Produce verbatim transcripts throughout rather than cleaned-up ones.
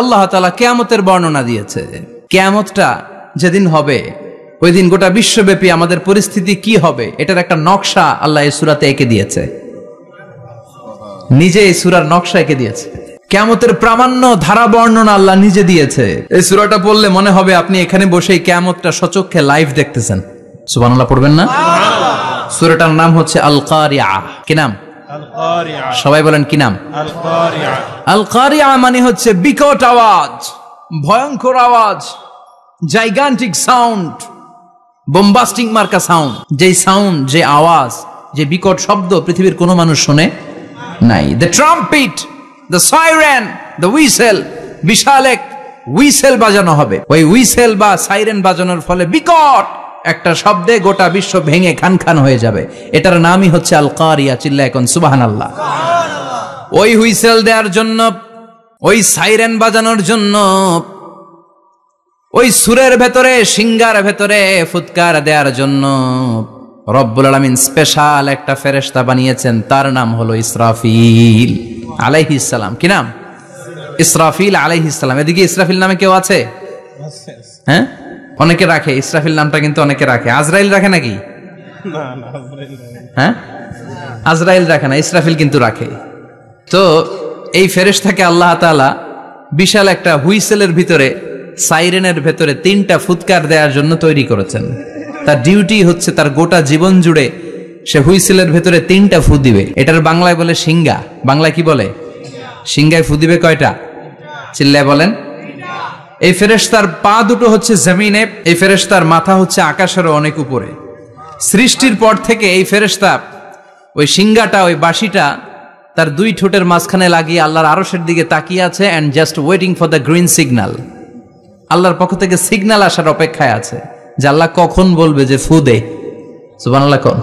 আল্লাহ তাআলা কিয়ামতের বর্ণনা দিয়েছে। কিয়ামতটা যেদিন হবে ওই দিন গোটা বিশ্বব্যাপী আমাদের পরিস্থিতি কি হবে এটার একটা নকশা আল্লাহ এই সূরাতে এঁকে দিয়েছে, নিজে এই সূরার নকশা এঁকে দিয়েছে। কিয়ামতের প্রামাণ্য ধারা বর্ণনা আল্লাহ নিজে দিয়েছে। এই সূরাটা পড়লে মনে হবে আপনি এখানে বসেই কিয়ামতটা সচক্ষে লাইভ দেখতেছেন। সুবহানাল্লাহ পড়বেন না? সূরাটার নাম হচ্ছে আল কারিআ। কি নাম? আল কারিআ। সবাই বলেন কি নাম? আল কারিআ। আল কারিআ মানে হচ্ছে বিকট আওয়াজ, ভয়ঙ্কর আওয়াজ, জাইগান্টিক সাউন্ড, বোম্বাস্টিক মার্কা সাউন্ড। যেই সাউন্ড, যে আওয়াজ, যে বিকট শব্দ পৃথিবীর কোনো মানুষ শুনে নাই। The trumpet, the siren, the whistle, বিশাল এক হুইসেল বাজানো হবে। ওই হুইসেল বা সাইরেন বাজানোর ফলে বিকট একটা শব্দে গোটা বিশ্ব ভেঙে খান খান হয়ে যাবে। এটার নামই হচ্ছে আল কারিয়া। চিল্লা এখন সুবহানাল্লাহ। ওই হুইসেল দেওয়ার জন্য, ওই সাইরেন বাজানোর জন্য, ওই সুরের ভেতরে, সিঙ্গার ভেতরে ফুৎকার দেওয়ার জন্য রব্বুল আলামিন স্পেশাল একটা ফেরেশতা বানিয়েছেন। তার নাম হলো ইসরাফিল আলাইহিস সালাম। কি নাম? ইসরাফিল আলাইহিস সালাম। এদিকে ইসরাফিল নামে কেউ আছে? হ্যাঁ, অনেকে রাখে ইসরাফিল নামটা, কিন্তু অনেকে রাখে। আজরাইল রাখে নাকি? হ্যাঁ, আজরাইল রাখে না, ইসরাফিল কিন্তু রাখে। তো এই ফেরেশতাকে আল্লাহ তাআলা বিশাল একটা হুইসেলের ভিতরে, সাইরেনের ভেতরে তিনটা ফুৎকার দেওয়ার জন্য তৈরি করেছেন। তার ডিউটি হচ্ছে তার গোটা জীবন জুড়ে সে হুইসেলের ভেতরে তিনটা ফু দিবে। এটার বাংলায় বলে সিঙ্গা। বাংলায় কি বলে? সিঙ্গায় ফু দিবে কয়টা? চিল্লায় বলেন। এই ফেরেশতার পা দুটো হচ্ছে জমিনে, এই ফেরেশতার মাথা হচ্ছে আকাশেরও অনেক উপরে। সৃষ্টির পর থেকে এই ফেরেশতা ওই সিঙ্গাটা, ওই বাঁশিটা তার দুই ঠোঁটের মাঝখানে লাগিয়ে আল্লাহর আরশের দিকে তাকিয়ে আছে, and just waiting for the green signal. আল্লাহর পক্ষ থেকে সিগন্যাল আসার অপেক্ষায় আছে যে আল্লাহ কখন বলবে যে ফু দে। সুবহানাল্লাহ কোন?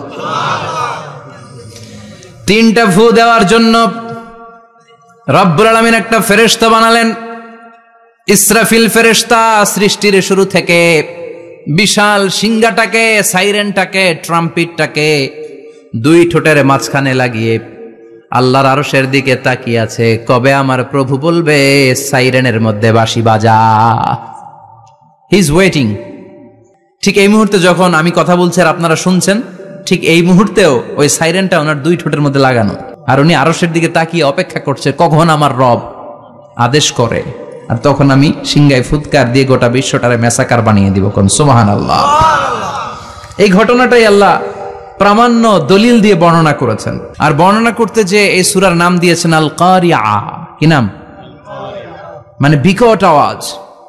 তিনটা ফু দেওয়ার জন্য রব্বুল আলামিন একটা ফেরেশতা বানালেন। ইসরাফিল ফেরেশতা সৃষ্টির শুরু থেকে বিশাল সিঙ্গাটাকে, সাইরেনটাকে, ট্রাম্পিটটাকে দুই ঠোঁটের মাঝখানে লাগিয়ে আল্লাহর আরশের দিকে তাকিয়ে আছে, কবে আমার প্রভু বলবে সাইরেনের মধ্যে বাঁশি বাজা। He is waiting. ঠিক এই মুহূর্তে যখন আমি কথা বলছি আর আপনারা শুনছেন, ঠিক এই মুহূর্তেও ওই সাইরেনটা ওনার দুই ঠোঁটের মধ্যে লাগানো, আর উনি আরশের দিকে তাকিয়ে অপেক্ষা করছে কখন আমার রব আদেশ করে, আর তখন আমি সিঙ্গায় ফুৎকার দিয়ে গোটা বিশ্বটারে মেসাকার বানিয়ে দিব। কোন সুবহানাল্লাহ। এই ঘটনাটাই আল্লাহ প্রামাণ্য দলিল দিয়ে বর্ণনা করেছেন। আর বর্ণনা করতে যে এই সূরার নাম দিয়েছেন আল কারিআ। কি নাম? মানে বিকট আওয়াজ,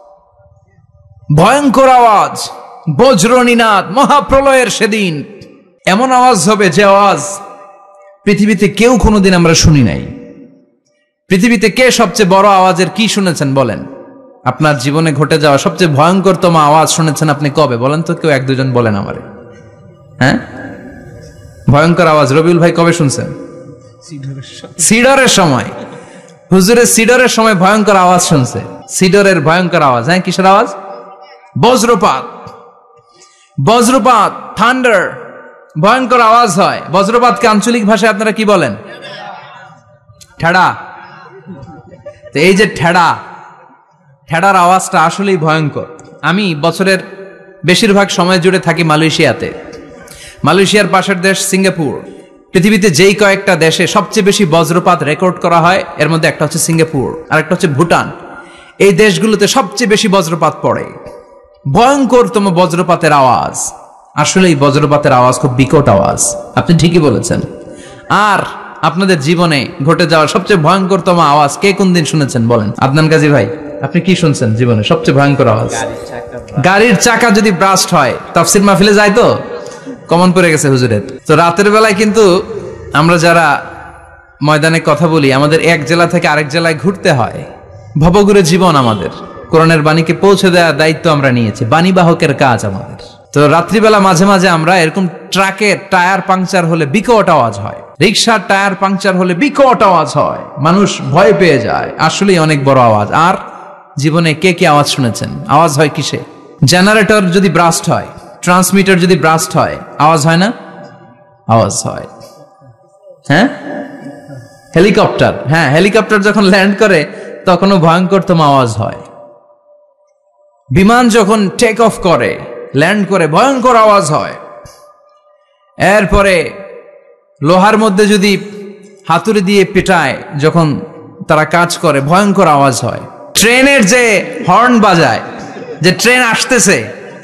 ভয়ঙ্কর আওয়াজ, বজ্রনিনাদ, মহাপ্রলয়ের সেদিন এমন আওয়াজ হবে যে আওয়াজ পৃথিবীতে কেউ কোনোদিন আমরা শুনি নাই। পৃথিবীতে কে সবচেয়ে বড় আওয়াজের কি শুনেছেন বলেন? আপনার জীবনে ঘটে যাওয়া সবচেয়ে ভয়ঙ্করতম আওয়াজ শুনেছেন আপনি কবে বলেন তো? কেউ এক দুজন বলেন আমারে। হ্যাঁ, ভয়ঙ্কর আওয়াজ রবিউল ভাই কবে শুনছেন? সিডরের সময়। হুজুরের সিডরের সময় ভয়ঙ্কর আওয়াজ শুনছে। সিডরের ভয়ঙ্কর আওয়াজ। হ্যাঁ, কিসের আওয়াজ? বজ্রপাত। বজ্রপাত, থান্ডার, ভয়ঙ্কর আওয়াজ হয়। বজ্রপাতকে আঞ্চলিক ভাষায় আপনারা কি বলেন? ঠেড়া। তো এই যে ঠেড়া, ঠেড়ার আওয়াজটা আসলেই ভয়ঙ্কর। আমি বছরের বেশিরভাগ সময় জুড়ে থাকি মালয়েশিয়াতে। মালয়েশিয়ার পাশের দেশ সিঙ্গাপুর। পৃথিবীতে যেই কয়েকটা দেশে সবচেয়ে বেশি বজ্রপাত রেকর্ড করা হয় এর মধ্যে একটা হচ্ছে সিঙ্গাপুর, আর একটা হচ্ছে ভুটান। এই দেশগুলোতে সবচেয়ে বেশি বজ্রপাত পড়ে। ভয়ঙ্করতম বজ্রপাতের আওয়াজ। আসলে এই বজ্রপাতের আওয়াজ খুব বিকট আওয়াজ। আপনি ঠিকই বলেছেন। আর আপনাদের জীবনে ঘটে যাওয়া সবচেয়ে ভয়ঙ্করতম আওয়াজ কে কোন দিন শুনেছেন বলেন? আদনান গাজী ভাই, আপনি কি শুনছেন জীবনে সবচেয়ে ভয়ঙ্কর আওয়াজ? গাড়ির চাকা যদি ব্রাস্ট হয়। তাফসীর মাহফিলে যায় তো কমন পড়ে গেছে হুজুরের। তো রাতের বেলায় কিন্তু আমরা যারা ময়দানে কথা বলি, আমাদের এক জেলা থেকে আরেক জেলায় ঘুরতে হয়। ভবঘুরে জীবন আমাদের। কোরআনের বাণীকে পৌঁছে দেওয়ার দায়িত্ব আমরা নিয়েছি, বাণীবাহকের কাজ আমাদের। তো রাত্রিবেলা মাঝে মাঝে আমরা এরকম ট্রাকের টায়ার পাংচার হলে বিকট আওয়াজ হয়, রিক্সার টায়ার পাংচার হলে বিকট আওয়াজ হয়, মানুষ ভয় পেয়ে যায়। আসলেই অনেক বড় আওয়াজ। আর জীবনে কে কি আওয়াজ শুনেছেন? আওয়াজ হয় কিসে? জেনারেটর যদি ব্রাস্ট হয়, ট্রান্সমিটার যদি ব্রাস্ট হয়, আওয়াজ হয় না? আওয়াজ হয়। হ্যাঁ, হেলিকপ্টার, হ্যাঁ হেলিকপ্টার যখন ল্যান্ড করে তখনও ভয়ঙ্করতম আওয়াজ হয়। বিমান যখন টেক অফ করে, ল্যান্ড করে, ভয়ঙ্কর আওয়াজ হয়। এরপরে লোহার মধ্যে যদি হাতুড়ি দিয়ে পেটায়, যখন তারা কাজ করে, ভয়ঙ্কর আওয়াজ হয়। ট্রেনের যে হর্ন বাজায়, যে ট্রেন আসতেছে,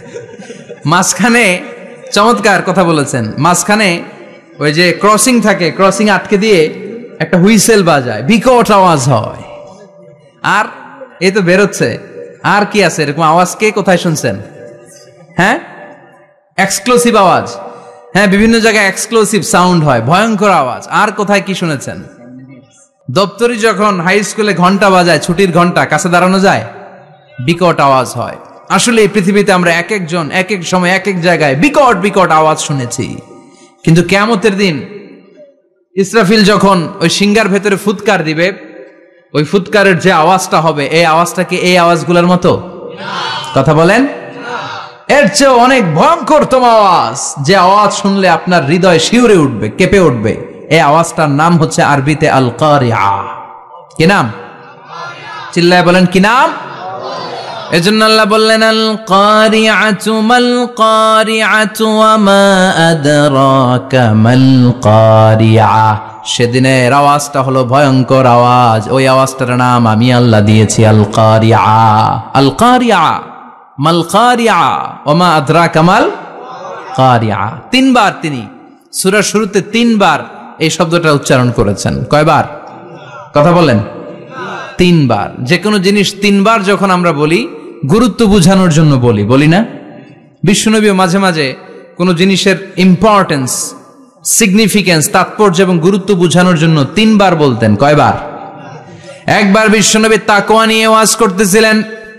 মাঝখানে চমৎকার কথা বলেছেন, মাঝখানে ওই যে ক্রসিং থাকে, ক্রসিং আটকে দিয়ে একটা হুইসেল বাজায়, বিকট আওয়াজ হয়। আর এই তো বেরোচ্ছে, আর কি আছে এরকম আওয়াজ? কে কোথায় শুনছেন? হ্যাঁ, এক্সক্লুসিভ আওয়াজ। হ্যাঁ, বিভিন্ন জায়গায় এক্সক্লুসিভ সাউন্ড হয়, ভয়ঙ্কর আওয়াজ। আর কোথায় কি শুনেছেন? দপ্তরি যখন হাই স্কুলে ঘন্টা বাজায়, ছুটির ঘন্টা, কাছে দাঁড়ানো যায়, বিকট আওয়াজ হয়। আসলে এই পৃথিবীতে আমরা এক একজন এক এক সময় এক এক জায়গায় বিকট বিকট আওয়াজ শুনেছি। কিন্তু কিয়ামতের দিন ইসরাফিল যখন ওই সিংহার ভেতরে ফুৎকার দিবে, ওই ফুৎকারের যে আওয়াজটা হবে, এই আওয়াজটা কি এই আওয়াজগুলোর মতো? কথা বলেন, এর চেয়ে অনেক ভয়ঙ্করতম আওয়াজ, যে আওয়াজ শুনলে আপনার হৃদয় শিউরে উঠবে, কেঁপে উঠবে। এই আওয়াজটার নাম হচ্ছে আরবিতে আল কারিআ। কি নাম? চিল্লায় বলেন, কি নাম? এজন্য আল্লাহ বললেন, আল কারিআতু মাল কারিআতু ওয়া মা আদরাকা মাল কারিআ। সেদিনের আওয়াজটা হলো ভয়ঙ্কর আওয়াজ। ওই আওয়াজটার নাম আমি আল্লাহ দিয়েছি আল কারিআ। আল কারিআ মাল কারিআ ওয়া মা আদরাকা মাল কারিআ। তিনবার তিনি সূরার শুরুতে তিনবার এই শব্দটা উচ্চারণ করেছেন। কয়বার? কথা বলেন, তিনবার। যে কোনো জিনিস তিনবার যখন আমরা বলি, গুরুত্ব বোঝানোর জন্য বলি, বলি না? বিশ্বনবীও মাঝে মাঝে কোনো জিনিসের ইম্পর্টেন্স, সিগনিফিকেন্স, তাৎপর্য এবং গুরুত্ব বোঝানোর জন্য তিনবার বলতেন। কয়বার? একবার বিশ্বনবী তাকওয়া নিয়ে ওয়াজ করতেছিলেন,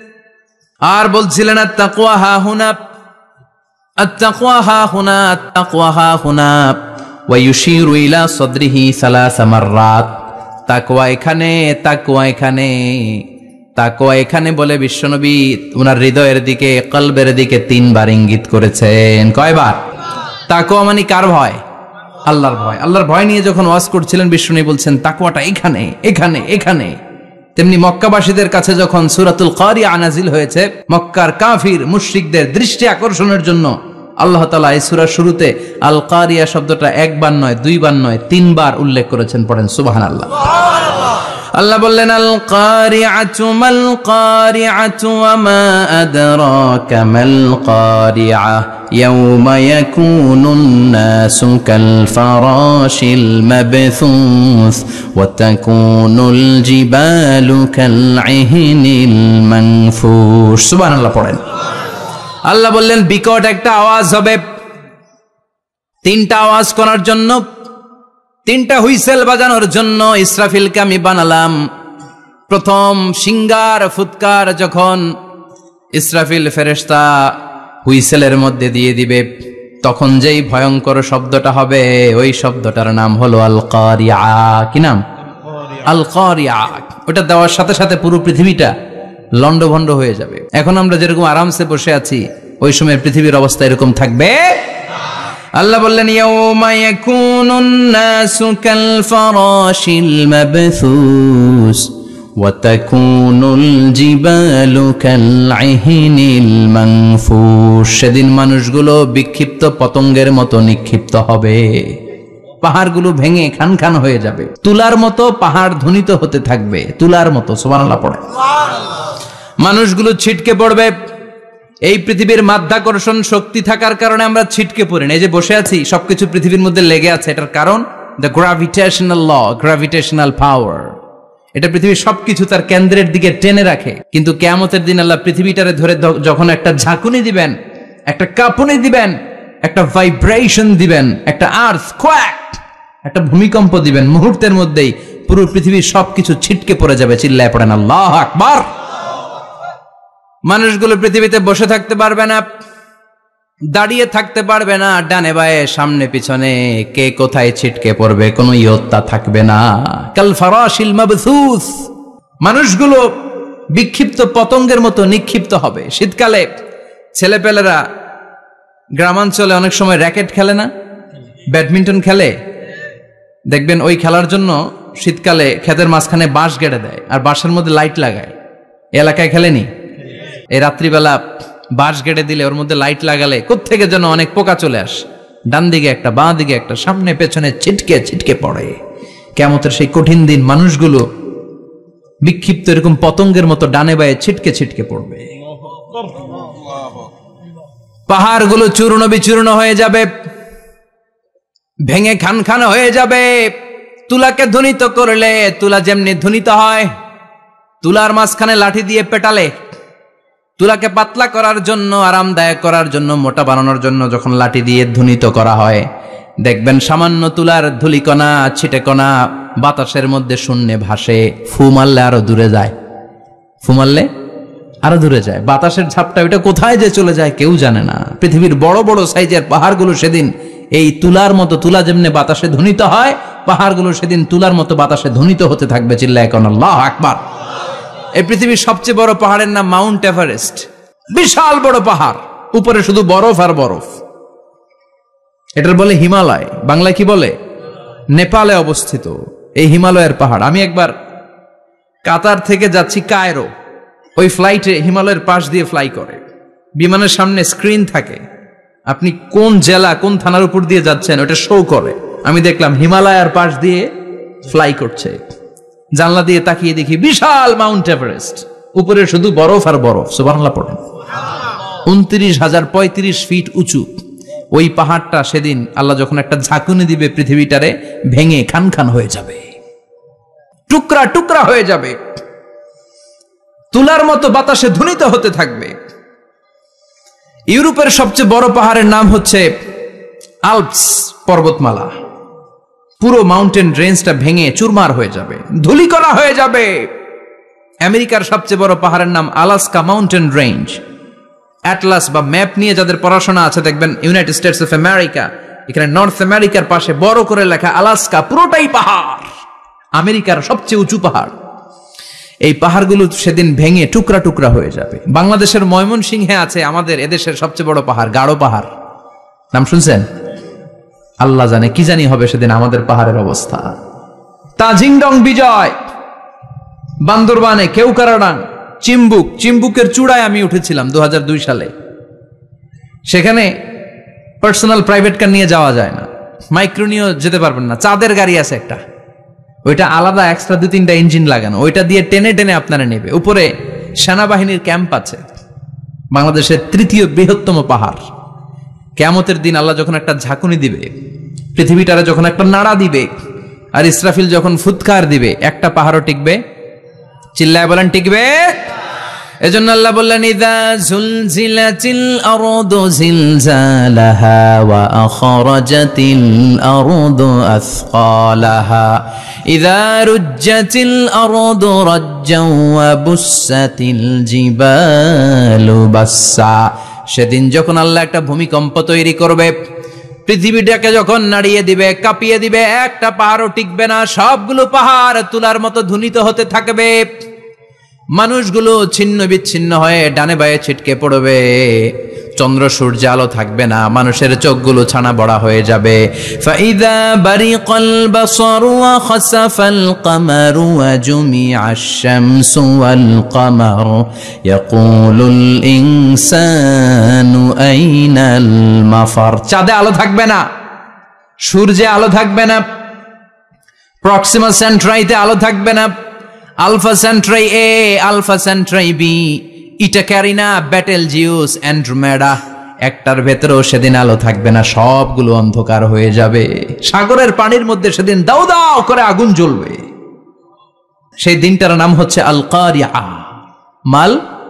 আর বলছিলেন আত-তাকওয়া হা হুনা, আত-তাকওয়া হা হুনা, আত-তাকওয়া হা হুনা, ওয়া ইউশিরু ইলা সাদরিহি সালাসা মাররাত। তাকওয়া এখানে, তাকওয়া এখানে, তাকওয়া এখানে বলে বিশ্বনবী ওনার হৃদয়ের দিকে, কলবের দিকে তিনবার ইঙ্গিত করেছেন। কয়বার? তাকওয়া মানে কার ভয়? আল্লাহর ভয়। আল্লাহর ভয় নিয়ে যখন ওয়াজ করছিলেন, বিশ্বনবী বলছেন তাকওয়াটা এখানে, এখানে, এখানে। তেমনি মক্কাবাসীদের কাছে যখন সূরাতুল কারিআ নাজিল হয়েছে, মক্কার কাফির মুশরিকদের দৃষ্টি আকর্ষণের জন্য আল্লাহ তাআলা এই সূরার শুরুতে আল কারিআ শব্দটা একবার নয়, দুইবার নয়, তিনবার উল্লেখ করেছেন। পড়েন সুবহানাল্লাহ। আল্লাহ বললেন, আল কারিআতু মাল কারিআতু ওয়া মা আদরাকা মাল কারিআ ইয়াওমা ইয়াকুনুন নাসু কাল ফারাশিল মাবথুস ওয়া তাকুনুল জিবালু কাল ইহনিল মানফুশ। সুবহানাল্লাহ পড়েন। আল্লাহ বললেন, বিকট একটা আওয়াজ হবে। তিনটা আওয়াজ করার জন্য, তিনটা হুইসেল বাজানোর জন্য ইসরাফিলকে আমি বানালাম। প্রথম সিংগার ফুৎকার যখন ইসরাফিল ফেরেশতা হুইসেলের মধ্যে দিয়ে দিবে, তখন যেই ভয়ঙ্কর শব্দটা হবে, ওই শব্দটার নাম হলো আল কারিআ। কি নাম? আল কারিআ। ওটা দেওয়ার সাথে সাথে পুরো পৃথিবীটা লন্ডভন্ড হয়ে যাবে। এখন আমরা যেরকম আরামসে বসে আছি, ওই সময় পৃথিবীর অবস্থা এরকম থাকবে। আল্লাহ বললেন, ইয়াওমা ইয়াকুনুন নাসু কাল ফারাশিল মাবথুস ওয়া তাকুনুল জিবালু কাল ইহনিল মানফুশ। সেদিন মানুষগুলো বিক্ষিপ্ত পতঙ্গের মতো নিক্ষিপ্ত হবে, পাহাড়গুলো ভেঙে খান খান হয়ে যাবে, তুলার মতো পাহাড় ধ্বনিত হতে থাকবে, তুলার মতো। সুবহানাল্লাহ পড়ে। মানুষগুলো ছিটকে পড়বে। এই পৃথিবীর মাধ্যাকর্ষণ শক্তি থাকার কারণে আমরা ছিটকে পড়ি না। এই যে বসে আছি, সবকিছু পৃথিবীর মধ্যে লেগে আছে, এটার কারণ the gravitational law, gravitational power. এটা পৃথিবীর সবকিছু তার কেন্দ্রের দিকে টেনে রাখে। কিন্তু কিয়ামতের দিন আল্লাহ পৃথিবীটারে ধরে যখন একটা ঝাঁকুনি দিবেন, একটা কাঁপুনি দিবেন, একটা ভাইব্রেশন দিবেন, একটা আর্থ কোয়াক, একটা ভূমিকম্প দিবেন, মুহূর্তের মধ্যেই পুরো পৃথিবীর সবকিছু ছিটকে পড়ে যাবে। চিল্লায় পড়েন আল্লাহু আকবার। মানুষগুলো পৃথিবীতে বসে থাকতে পারবে না, দাঁড়িয়ে থাকতে পারবে না, ডানে বায়ে সামনে পিছনে কে কোথায় ছিটকে পড়বে কোনো ইয়ত্তা থাকবে না। কাল ফারাশিল মাবথুস। মানুষগুলো বিক্ষিপ্ত পতঙ্গের মতো নিক্ষিপ্ত হবে। শীতকালে ছেলেপেলেরা গ্রামাঞ্চলে অনেক সময় র্যাকেট খেলে না, ব্যাডমিন্টন খেলে। দেখবেন ওই খেলার জন্য শীতকালে ক্ষেতের মাঝখানে বাঁশ গেড়ে দেয় আর বাঁশের মধ্যে লাইট লাগায়। এলাকায় খেলেনি? এই রাত্রিবেলা বাঁশ গেড়ে দিলে ওর মধ্যে লাইট লাগালে কোত্থেকে যেন অনেক পোকা চলে আসে, ডান দিকে একটা বাঁ দিকে একটা, সামনে পেছনে ছিটকে ছিটকে পড়ে। কিয়ামতের সেই কঠিন দিন মানুষগুলো বিক্ষিপ্ত এরকম পতঙ্গের মতো ডানে বায়ে ছিটকে ছিটকে পড়বে। পাহাড়গুলো চূর্ণ বিচূর্ণ হয়ে যাবে, ভেঙে খান খান হয়ে যাবে। তুলাকে ধ্বনিত করলে তুলা যেমনি ধ্বনিত হয়, তুলার মাঝখানে লাঠি দিয়ে পেটালে, তুলাকে পাতলা করার জন্য, আরামদায়ক করার জন্য, মোটা বানানোর জন্য যখন লাঠি দিয়ে ধ্বনিত করা হয়, দেখবেন সামান্য তুলার ধুলিকণা ছিটেকণা বাতাসের মধ্যে শূন্যে ভাসে। ফু মারলে আরো দূরে যায়, ফু মারলে আরো দূরে যায়। বাতাসের ঝাপটা ওইটা কোথায় যে চলে যায় কেউ জানে না। পৃথিবীর বড় বড় সাইজের পাহাড়গুলো সেদিন এই তুলার মতো, তুলা যেমনি বাতাসে ধ্বনিত হয়, পাহাড়গুলো সেদিন তুলার মতো বাতাসে ধ্বনিত হতে থাকবে। চিল্লায় কোন আল্লাহু আকবার। এই পৃথিবীর সবচেয়ে বড় পাহাড়ের নাম মাউন্ট এভারেস্ট। বিশাল বড় পাহাড়, উপরে শুধু বরফ আর বরফ। এটার বলে হিমালয়, বাংলায় কি বলে? নেপালে অবস্থিত এই হিমালয়ের পাহাড়। আমি একবার কাতার থেকে যাচ্ছি কায়রো, ওই ফ্লাইটে হিমালয়ের পাশ দিয়ে ফ্লাই করে, বিমানের সামনে স্ক্রিন থাকে, আপনি কোন জেলা কোন থানার উপর দিয়ে যাচ্ছেন ওটা শো করে। আমি দেখলাম হিমালয়ের পাশ দিয়ে ফ্লাই করছে, জানলা দিয়ে তাকিয়ে দেখি বিশাল মাউন্ট এভারেস্ট, উপরে শুধু বরফ আর বরফ। সুবহানাল্লাহ পড়েন। উনত্রিশ হাজার পঁয়ত্রিশ ফিট উঁচু ওই পাহাড়টা সেদিন আল্লাহ যখন একটা ঝাঁকুনি দিবে, পৃথিবীটারে ভেঙে খান খান হয়ে যাবে, টুকরা টুকরা হয়ে যাবে, তুলার মতো বাতাসে ধ্বনিত হতে থাকবে। ইউরোপের সবচেয়ে বড় পাহাড়ের নাম হচ্ছে আল্পস পর্বতমালা। পুরো মাউন্টেন রেঞ্জটা ভেঙে চুরমার হয়ে যাবে, ধূলিকণা হয়ে যাবে। আমেরিকার সবচেয়ে বড় পাহাড়ের নাম আলাস্কা মাউন্টেন রেঞ্জ। অ্যাটলাস বা ম্যাপ নিয়ে যাদের পড়াশোনা আছে দেখবেন ইউনাইটেড স্টেটস অফ আমেরিকা, এখানে নর্থ আমেরিকার পাশে বড় করে লেখা আলাস্কা, পুরোটাই পাহাড়, আমেরিকার সবচেয়ে উঁচু পাহাড়। এই পাহাড়গুলো সেদিন ভেঙে টুকরা টুকরা হয়ে যাবে। বাংলাদেশের ময়মনসিংহে আছে আমাদের এদেশের সবচেয়ে বড় পাহাড়, গাঢ় পাহাড়, নাম শুনছেন? আল্লাহ জানে কি জানি হবে সেদিন আমাদের পাহাড়ের অবস্থা। তাজিংডং বিজয়, বান্দরবানে কেউকারাডাং, চিম্বুক, চিম্বুকের চূড়ায় আমি উঠেছিলাম দু হাজার দুই সালে। সেখানে পার্সোনাল প্রাইভেট কার নিয়ে যাওয়া যায় না, মাইক্রো নিয়েও যেতে পারবেন না। চাঁদের গাড়ি আছে একটা, ওইটা আলাদা এক্সট্রা দুই তিনটা ইঞ্জিন লাগানো, ওইটা দিয়ে টেনে টেনে আপনারা নেবে। উপরে সেনাবাহিনীর ক্যাম্প আছে। বাংলাদেশের তৃতীয় বৃহত্তম পাহাড়। কিয়ামতের দিন আল্লাহ যখন একটা ঝাঁকুনি দিবে, পৃথিবীটারে যখন একটা নাড়া দিবে, আর ইসরাফিল যখন ফুৎকার দিবে, একটা পাহাড়ও টিকবে? চিল্লায় বলেন টিকবে? এজন্য আল্লাহ বললেন ইযা যুলজিলাতিল আরদু জিলজালাহা ওয়া আখরাজাতিল আরদু আসকালাহা ইযা রুজ্জাতিল আরদু রাজ্জাও ওয়া বুসাতিল জিবালু বাসসা। সেদিন যখন আল্লাহ একটা ভূমিকম্প তৈরি করবে, পৃথিবীটাকে যখন নাড়িয়ে দিবে, কাঁপিয়ে দিবে, একটা পাহাড়ও টিকবে না, সবগুলো পাহাড় তুলার মতো ধ্বনিত হতে থাকবে। মানুষগুলো ছিন্ন বিচ্ছিন্ন হয়ে ডানে বায়ে ছিটকে পড়বে, চন্দ্র সূর্য আলো থাকবে না, মানুষের চোখগুলো ছানা বড়া হয়ে যাবে। ফাইদা বারিকাল বাসারু ওয়া খাসাফাল কামারু ওয়া জুমিআশ শামসু ওয়াল কামারু ইয়াকুলুল ইনসানু আইনাল মাফার। চাঁদে আলো থাকবে না, সূর্যে আলো থাকবে না, প্রক্সিমা সেন্ট্রাইতে আলো থাকবে না, alpha Centauri A, alpha Centauri B, eta Carinae, Betelgeuse, Andromeda, একটার ভেতরেও সেদিন আলো থাকবে না, সবগুলো অন্ধকার হয়ে যাবে। সাগরের পানির মধ্যে সেদিন দাউ দাউ করে আগুন জ্বলবে। সেই দিনটার নাম হচ্ছে আল কারিয়া। মাল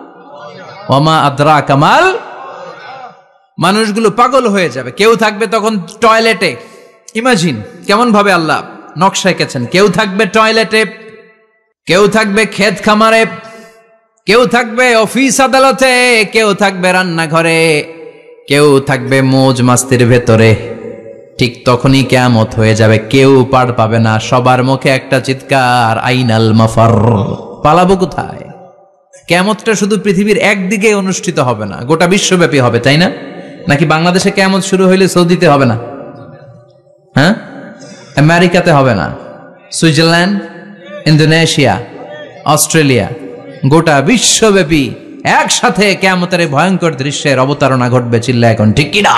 ওমা আদরাকা মাল। মানুষগুলো পাগল হয়ে যাবে। কেউ থাকবে তখন টয়লেটে, ইমাজিন কেমন ভাবে আল্লাহ নকশা এঁকেছেন। কেউ থাকবে টয়লেটে, কেউ থাকবে ক্ষেত খামারে, কেউ থাকবে অফিস আদালতে, কেউ থাকবে রান্নাঘরে, কেউ থাকবে মৌজ মাস্তির ভেতরে। ঠিক তখনই কিয়ামত হয়ে যাবে, কেউ পার পাবে না, সবার মুখে একটা চিৎকার, আইনাল মাফার। পালাবো কোথায়? কিয়ামতটা শুধু পৃথিবীর একদিকে অনুষ্ঠিত হবে না, গোটা বিশ্বব্যাপী হবে, তাই না? নাকি বাংলাদেশে কিয়ামত শুরু হইলে সৌদিতে হবে না? হ্যাঁ, আমেরিকাতে হবে না, সুইজারল্যান্ড, ইন্দোনেশিয়া, অস্ট্রেলিয়া, গোটা বিশ্বব্যাপী একসাথে কিয়ামতের ভয়ঙ্কর দৃশ্যের অবতারণা ঘটবে। চিল্লা এখন ঠিক কিনা?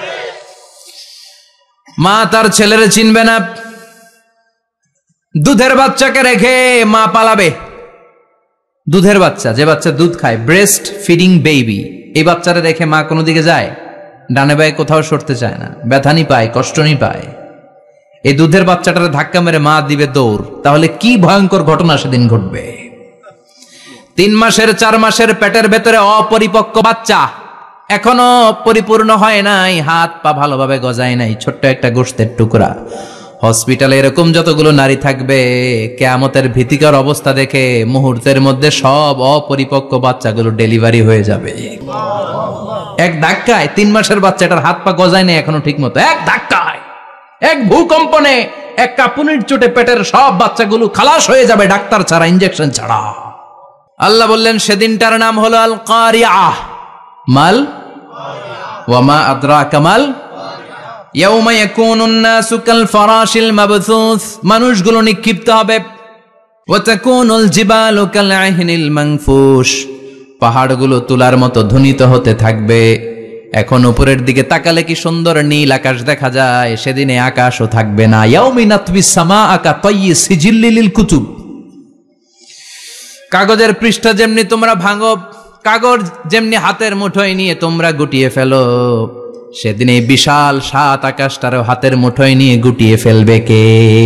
মা তার ছেলেরে চিনবে না, দুধের বাচ্চাকে রেখে মা পালাবে। দুধের বাচ্চা, যে বাচ্চা দুধ খায়, ব্রেস্ট ফিডিং বেবি, এই বাচ্চারা রেখে মা কোনো দিকে যায়? ডানে বায়ে কোথাও সরতে চায় না, ব্যথানি পায়, কষ্টনি পায়। এই দুধের বাচ্চাটারে ধাক্কা মেরে মা দিবে দৌড়। তাহলে কি ভয়ঙ্কর ঘটনা সেদিন ঘটবে। তিন মাসের চার মাসের পেটের ভেতরে অপরিপক্ক বাচ্চা, এখনো পরিপূর্ণ হয় নাই, হাত পা ভালোভাবে গজায় নাই, ছোট্ট একটা গোশতের টুকরা। হসপিটালে এরকম যতগুলো নারী থাকবে, কিয়ামতের ভীতিকর অবস্থা দেখে মুহূর্তের মধ্যে সব অপরিপক্ক বাচ্চাগুলো ডেলিভারি হয়ে যাবে। এক ধাক্কায় তিন মাসের বাচ্চাটার হাত পা গজায় নাই এখনো ঠিক মতো, এক ধাক্কায়, এক ভূকম্পনে, এক কাঁপুনির চোটে পেটের সব বাচ্চাগুলো খালাস হয়ে যাবে, ডাক্তার ছাড়া, ইনজেকশন ছাড়া। আল্লাহ বললেন সেদিনটার নাম হলো আল কারিআহ। মাল ওয়ামা আদরাকা মাল ইয়াউমা ইয়াকুনুন নাসু কাল ফারাশিল মাবথুস, মানুষগুলো নিক্ষিপ্ত হবে। ওয়া তাকুনুল জিবালু কাল আহিনিল মানফুশ, পাহাড়গুলো তুলার মতো ধ্বনিত হতে থাকবে। এখন উপরের দিকে তাকালে কি সুন্দর নীল আকাশ দেখা যায়, সেদিনে আকাশও থাকবে না। ইয়াউমিন নাতবিস সামাআ কা তায়্যি সিজিল্লিল কুতুব, কাগজের পৃষ্ঠা যেমনি তোমরা ভাঙো, কাগজ যেমনি হাতের মুঠোয় নিয়ে তোমরা গুটিয়ে ফেলো, সেদিন এই বিশাল সাত আকাশটারও হাতের মুঠোয় নিয়ে গুটিয়ে ফেলবে কে?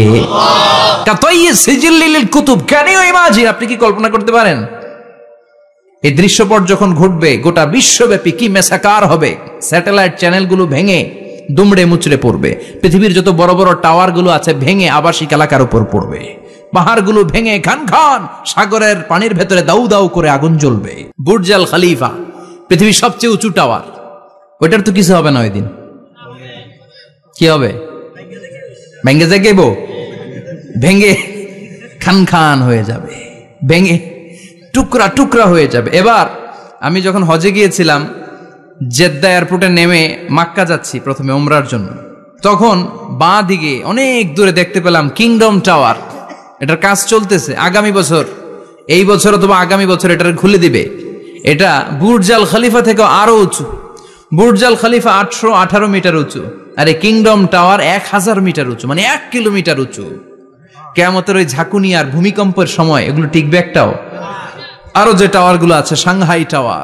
কুতুব। Can you imagine? আপনি কি কল্পনা করতে পারেন এই দৃশ্যপট যখন ঘটবে গোটা বিশ্বব্যাপী কি মেসাকার হবে? স্যাটেলাইট চ্যানেলগুলো ভেঙে দুমড়ে মুচড়ে পড়বে, পৃথিবীর যত বড় বড় টাওয়ার গুলো আছে ভেঙে আবাসিক এলাকার উপর পড়বে, পাহাড়গুলো ভেঙে খান খান সাগরের পানির ভেতরে দাউ দাউ করে আগুন জ্বলবে। বুর্জ আল খলিফা, পৃথিবীর সবচেয়ে উঁচু টাওয়ার, ওইটার তো কিছু হবে না, ওই দিন কি হবে? ভেঙে যাইব, ভেঙে খান খান হয়ে যাবে, ভেঙে টুকরা টুকরা হয়ে যাবে। এবার আমি যখন হজে গিয়েছিলাম, জেদ্দা এয়ারপোর্টে নেমে মাক্কা যাচ্ছি প্রথমে ওমরার জন্য, তখন বাঁ দিকে অনেক দূরে দেখতে পেলাম কিংডম টাওয়ার। এটার কাজ চলতেছে, আগামী বছর, এই বছর অথবা আগামী বছর এটার খুলে দিবে। এটা বুর্জ আল খলিফা থেকে আরো উঁচু। বুর্জ আল খলিফা আটশো আঠারো মিটার উঁচু, আর এই কিংডম টাওয়ার এক হাজার মিটার উঁচু, মানে এক কিলোমিটার উঁচু। কিয়ামতের ওই ঝাঁকুনি আর ভূমিকম্পের সময় এগুলো টিকবে একটাও? আরো যে টাওয়ার গুলো আছে, সাংহাই টাওয়ার,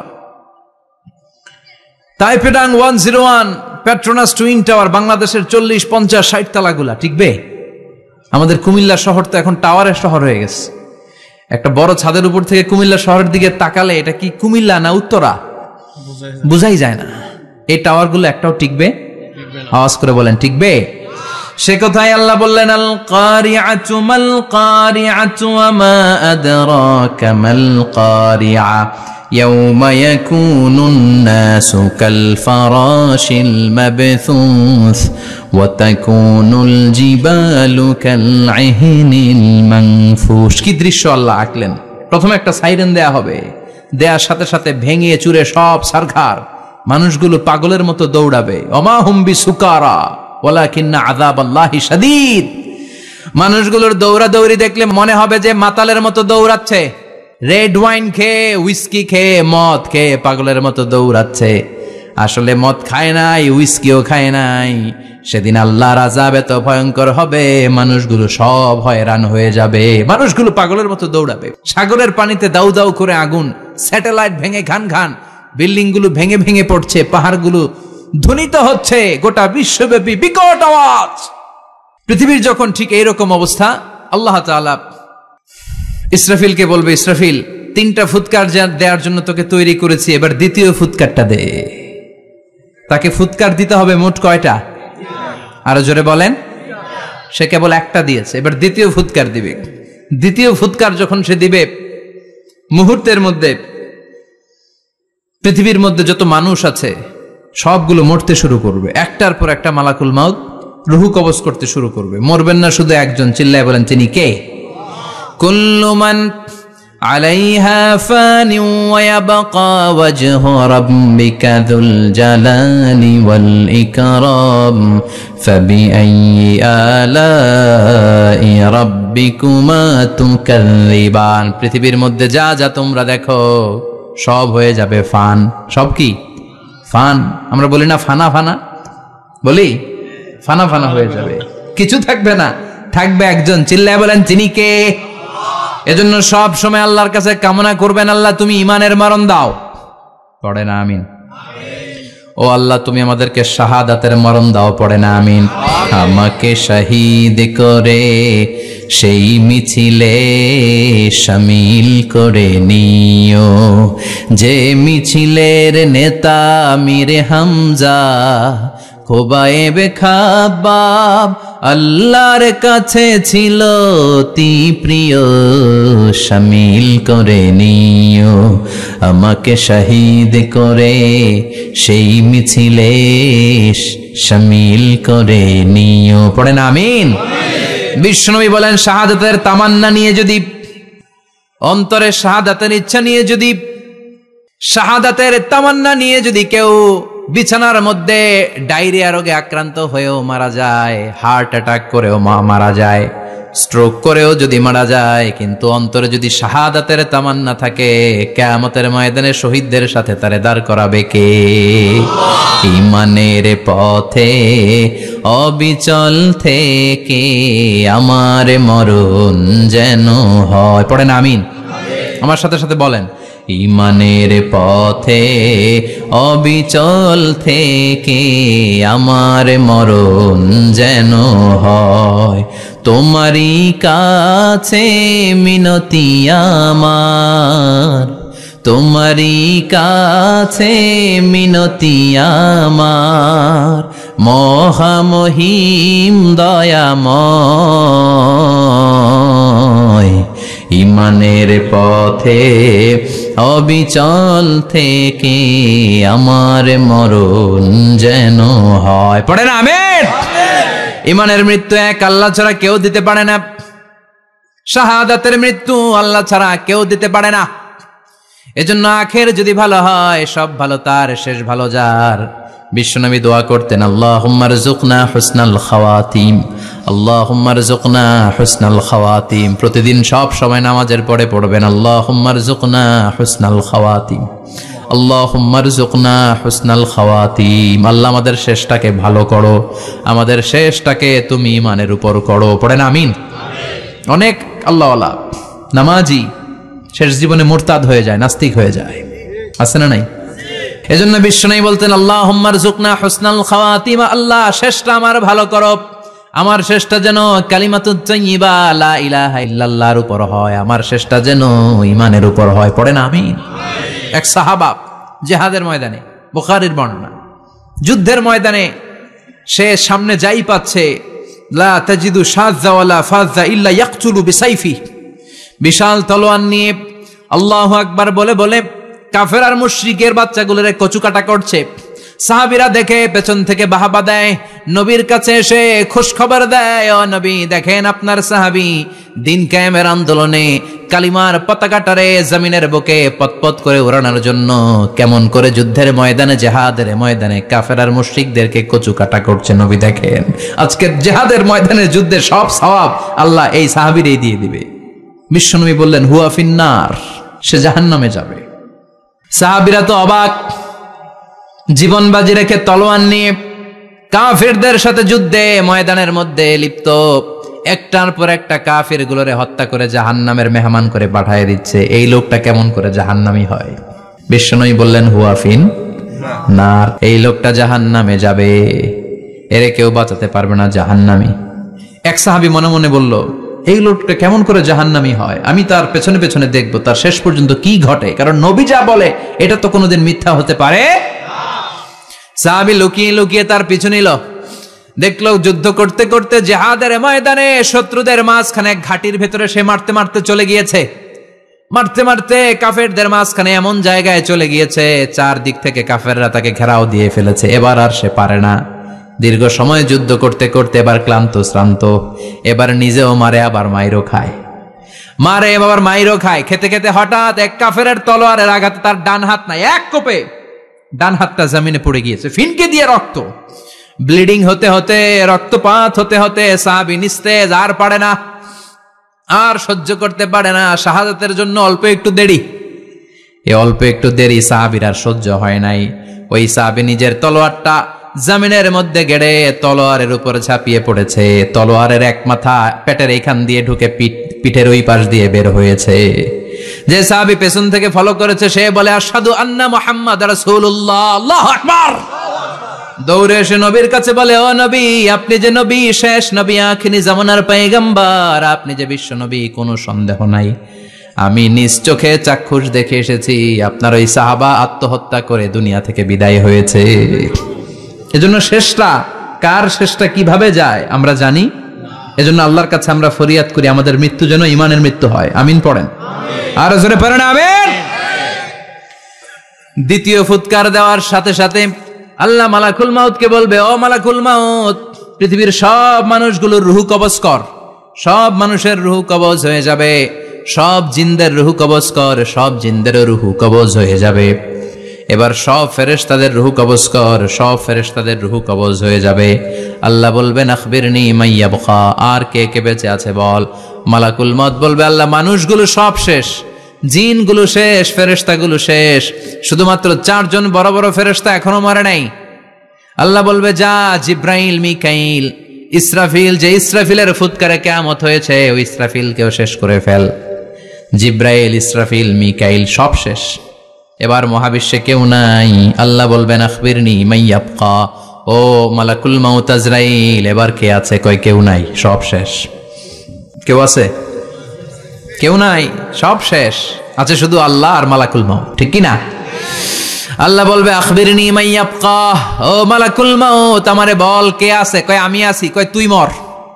তাইপেডাং one zero one, Petronas twin tower, বাংলাদেশের চল্লিশ পঞ্চাশ ষাট তালাগুলা টিকবে? আমাদের কুমিল্লা শহর তো এখন টাওয়ারের শহর হয়ে গেছে। একটা বড় ছাদের উপর থেকে কুমিল্লা শহরের দিকে তাকালে এটা কি কুমিল্লা না উত্তরা বুঝাই যায় না। এই টাওয়ার গুলো একটাও টিকবে? আওয়াজ করে বলেন টিকবে? সে কথাই আল্লাহ বললেন আল কারিআতু মাল কারিআতু ওয়া মা আদরাকা মাল কারিআ ইয়াউমা ইয়াকুনুন নাসু কাল ফারাশিল মাবথুস ওয়া তাকুনুল জিবালু কাল আহিনিল মানফুশ। কি দৃশ্য আল্লাহ আঁকলেন! প্রথমে একটা সাইরেন দেয়া হবে, দেয়ার সাথে সাথে ভেঙে চুরে সব সারখার, মানুষগুলো পাগলের মতো দৌড়াবে। ওমা হুম বিসুকারা ওয়ালাকিন্না আযাবাল্লাহি শাদীদ। মানুষগুলোর দৌড়াদৌড়ি দেখলে মনে হবে যে মাতালের মতো দৌড়াচ্ছে, রেড ওয়াইন খেয়ে, উইস্কি খেয়ে, মদ খেয়ে পাগলের মতো দৌড়াচ্ছে। আসলে মদ খায় নাই, উইস্কিও খায় নাই। সেদিন আল্লাহর আযাব এত ভয়ঙ্কর হবে, মানুষগুলো সব হয়রান হয়ে যাবে, মানুষগুলো পাগলের মতো দৌড়াবে। সাগরের পানিতে দাউ দাউ করে আগুন, স্যাটেলাইট ভেঙে খান খান, বিল্ডিং গুলো ভেঙে ভেঙে পড়ছে, পাহাড়গুলো ধ্বনিত হচ্ছে, গোটা বিশ্বব্যাপী বিকট আওয়াজ। পৃথিবীর যখন ঠিক এইরকম অবস্থা, আল্লাহ তাআলা ইসরাফিলকে বলবে, ইসরাফিল, তিনটা ফুৎকার দেওয়ার জন্য তোকে তৈরি করেছি, এবার দ্বিতীয় ফুৎকারটা দে। তাকে ফুৎকার দিতে হবে মোট কয়টা? আরো জোরে বলেন। সে কেবল একটা দিয়েছে, এবার দ্বিতীয় ফুৎকার দিবে। দ্বিতীয় ফুৎকার যখন সে দিবে, মুহূর্তের মধ্যে পৃথিবীর মধ্যে যত মানুষ আছে সবগুলো মরতে শুরু করবে, একটার পর একটা মালাকুল মাউত রুহু কবজ করতে শুরু করবে। মরবেন না শুধু একজন, চিল্লায় বলেন তিনি কে? কুল্লু মান আলাইহা ফানি ওয়া ইয়াবকা ওয়াজহু রাব্বিকা যুল জালালি ওয়াল ইকরাম ফাবিআইয়ি আলাই রাব্বিকুমা তুকাযযিবান। পৃথিবীর মধ্যে যা যা তোমরা দেখো সব হয়ে যাবে ফান। সব কি ফান? আমরা বলি না ফানা ফানা, বলি ফানা ফানা হয়ে যাবে, কিছু থাকবে না, থাকবে একজন। চিল্লায় বলেন তিনি কে? এজন্য সব সময় আল্লাহর কাছে কামনা করবেন, আল্লাহ তুমি ঈমানের মরণ দাও। পড়ে না আমিন? ও আল্লাহ তুমি আমাদেরকে শাহাদাতের মরণ দাও। পড়ে না আমিন? আমাকে শহীদ করে সেই মিছিলে শামিল করে নিও, যে মিছিলের নেতা মীরে হামজা খোবায়েবে খাব্বাব আল্লাহর কাছে ছিল অতি প্রিয়, শামিল করে নিও আমাকে শহীদ করে সেই মিছিলে শামিল করে নিও। পড়েন আমিন। বিশ্বনবী বলেন শাহাদাতের তামান্না নিয়ে যদি, অন্তরে শাহাদাতের ইচ্ছা নিয়ে যদি, শাহাদাতের তামান্না নিয়ে যদি কেউ বিছানার মধ্যে ডায়রিয়া রোগে আক্রান্ত হয়েও মারা যায়, হার্ট অ্যাটাক করেও মারা যায়, স্ট্রোক করেও যদি মারা যায়, কিন্তু অন্তরে যদি শাহাদাতের তামান্না থাকে, কিয়ামতের ময়দানে শহীদদের সাথে তারে দাঁড় করাবে কে? ঈমানের পথে অবিচল থেকে আমার মরণ যেন হয়। পড়েন আমিন। আমার সাথে সাথে বলেন ঈমানের পথে অবিচল থেকে আমার মরণ যেন হয়, তোমারই কাছে মিনতি আমার, তোমারই কাছে মিনতি আমার, মহামহিম দয়াময়। ঈমানের পথে অবিচল থেকে আমার মরণ যেন হয়। পড়েন আমিন। ঈমানের মৃত্যু এক আল্লাহ ছাড়া কেউ দিতে পারে না, শাহাদাতের মৃত্যু আল্লাহ ছাড়া কেউ দিতে পারে না। এজন্য আখের যদি ভালো হয় সব ভালো তার, শেষ ভালো যার। বিশ্বনবী দোয়া করতেন আল্লাহুম্মা রযুকনা হুসনাল খাওয়াতিম, আল্লাহুম্মা রযুকনা হুসনাল খাওয়াতিম। প্রতিদিন সব সময় নামাজের পরে পড়বেন আল্লাহুম্মা রযুকনা হুসনাল খাওয়াতিম, আল্লাহুম্মা রযুকনা হুসনাল খাওয়াতিম। আল্লাহ আমাদের শেষটাকে ভালো করো, আমাদের শেষটাকে তুমি ঈমানের উপর করো। পড়েন আমিন। অনেক আল্লাহওয়ালা নামাজি শেষ জীবনে মুরতাদ হয়ে যায়, নাস্তিক হয়ে যায়, আছে না নাই? এজন্য বিশ্বনবী বলতেন আল্লাহুম্মা রযুকনা হুসনাল খাওয়াতিম, আল্লাহ শেষটা আমার ভালো করো, আমার শেষটা যেন কালিমাতুত তাইয়্যিবা লা ইলাহা ইল্লাল্লাহর উপর হয়, আমার শেষটা যেন ঈমানের উপর হয়। পড়েন আমিন। এক সাহাবা জিহাদের ময়দানে, বুখারীর বর্ণনা, যুদ্ধের ময়দানে সে সামনে যাই পাচ্ছে, লা তাজিদু শাযযা ওয়ালা ফাযযা ইল্লা ইয়াকতুলু বিসাইফি, বিশাল তলোয়ার নিয়ে আল্লাহু আকবার বলে বলে কাফের আর মুশরিকের বাচ্চাগুলোরে কচুকাটা করছে। সাহাবীরা দেখে পেছন থেকে বাহাবা দেয়, নবীর কাছে এসে খুশ খবর দেয়, ও নবী দেখেন আপনার সাহাবী দিন কায়েমের আন্দোলনে কালিমার পতাকাটারে জমিনের বুকে পতপত করে উড়ানোর জন্য কেমন করে যুদ্ধের ময়দানে, জিহাদের ময়দানে কাফের আর মুশরিকদেরকে কচুকাটা করছে। নবী দেখেন আজকের জিহাদের ময়দানে যুদ্ধের সব সওয়াব আল্লাহ এই সাহাবীরই দিয়ে দিবে। বিশ্বনবী বললেন হুয়া ফিন্নার, সে জাহান্নামে যাবে। সাহাবীরা তো অবাক, জীবন বাজি রেখে তলোয়ার নিয়ে কাফেরদের সাথে যুদ্ধে ময়দানের মধ্যে লিপ্ত, একটার পর একটা কাফের গুলোরে হত্যা করে জাহান্নামের মেহমান করে পাঠিয়ে দিচ্ছে। এই লোকটা কেমন করে জাহান্নামী হয়? বিশ্বনবী বললেন হুয়া ফিন নার, এই লোকটা জাহান্নামে যাবে, এরে কেউ বাঁচাতে পারবে না, জাহান্নামী। এক সাহাবী মনে মনে বলল এই লোকটা কেমন করে জাহান্নামী হয়, আমি তার পেছনে পেছনে দেখবো তার শেষ পর্যন্ত কি ঘটে, কারণ নবী যা বলে এটা তো কোনোদিন মিথ্যা হতে পারে। সাহাবী লুকিয়ে লুকিয়ে তার পিছু নিল, দেখলো যুদ্ধ করতে করতে জিহাদের ময়দানে শত্রুদের মাঝখানে ঘাটির ভেতরে সে মারতে মারতে চলে গিয়েছে, মারতে মারতে কাফেরদের মাঝখানে এমন জায়গায় চলে গিয়েছে চারদিক থেকে কাফেররা তাকে ঘেরাও দিয়ে ফেলেছে। এবার আর সে পারে না, দীর্ঘ সময় যুদ্ধ করতে করতে এবার ক্লান্ত শ্রান্ত, এবার নিজেও মারে আবার মাইরও খায়। মারে বাবার মাইরও খায়, খেতে খেতে হঠাৎ এক কাফেরের তলোয়ারের আঘাতে তার ডান হাত নাই, এক কোপে ডান হাতটা জমিনে পড়ে গিয়েছে, ফিনকে দিয়ে রক্ত, ব্লিডিং হতে হতে, রক্তপাত হতে হতে সাহাবী নিস্তেজ, আর পারে না, আর সহ্য করতে পারে না, শাহাদাতের জন্য অল্প একটু দেরি। এই অল্প একটু দেরি সাহাবীর আর সহ্য হয় নাই। ওই সাহাবী নিজের তলোয়ারটা জমিনের মধ্যে গেড়ে তলোয়ারের উপর ঝাঁপিয়ে পড়েছে। তলোয়ারের এক মাথা পেটের এইখান দিয়ে ঢুকে পিঠ পিঠের ওই পাশ দিয়ে বের হয়েছে। যে সাহাবী পেছন থেকে ফলো করেছে সে বলে আশহাদু আন্না মুহাম্মাদ রাসূলুল্লাহ, আল্লাহু আকবার। দৌড়ে এসে নবীর কাছে বলে, ও নবী, আপনি যে নবী, শেষ নবী, আখিরি জামানার পয়গম্বর, আপনি যে বিশ্ব নবী, কোনো সন্দেহ নাই। আমি নিজ চোখে চাক্ষুষ দেখে এসেছি আপনার ওই সাহাবা আত্মহত্যা করে দুনিয়া থেকে বিদায় হয়েছে। এজন্য শেষটা কার, শেষটা কিভাবে যায় আমরা জানি। এজন্য আল্লাহর কাছে আমরা ফরিয়াদ করি আমাদের মৃত্যু যেন ঈমানের মৃত্যু হয়। আমিন পড়েন, আর জোরে পড়েন আমিন। দ্বিতীয় ফুৎকার দেওয়ার সাথে সাথে আল্লাহ মালাকুল মাউতকে বলবে, ও মালাকুল মাউত, পৃথিবীর সব মানুষগুলোর রুহু কবজ কর। সব মানুষের রুহু কবজ হয়ে যাবে, সব জিনদের রুহু কবজ কর, সব জিনদেরও রুহু কবজ হয়ে যাবে। এবার সব ফেরেশতাদের রুহু কবজ কর, সব ফেরেশতাদের রুহু কবজ হয়ে যাবে। আল্লাহ বলবেন আখবিরনি মাইয়াবকা, আর কে কে বেঁচে আছে বল। মালাকুল মউত বলবে, আল্লাহ মানুষগুলো সব শেষ, জিনগুলো শেষ, ফেরেশতাগুলো শেষ, শুধুমাত্র চারজন বড় বড় ফেরেশতা এখনো মরে নাই। আল্লাহ বলবে, যা জিব্রাইল, মিকাইল, ইসরাফিল, যে ইসরাফিলের ফুৎকারে কিয়ামত হয়েছে ওই ইসরাফিলকেও শেষ করে ফেল। জিব্রাইল, ইসরাফিল, মিকাইল সব শেষ। এবার মহাবিশ্বে কেউ নাই। আল্লাহ বলবেন আখবিরনি মাইয়াবকা, ও মালাকুল মাউত আজরাইল, এবার কে আছে? কয় কেউ নাই, সব শেষ। কেউ আছে? কেউ নাই, সব শেষ। আছে শুধু আল্লাহ আর মালাকুল মাউত, ঠিক কি না? আল্লাহ বলবে আখবিরনি মাইয়াবকা, ও মালাকুল মাউত আমারে বল কে আছে? কয় আমি আছি। কয় তুই মর।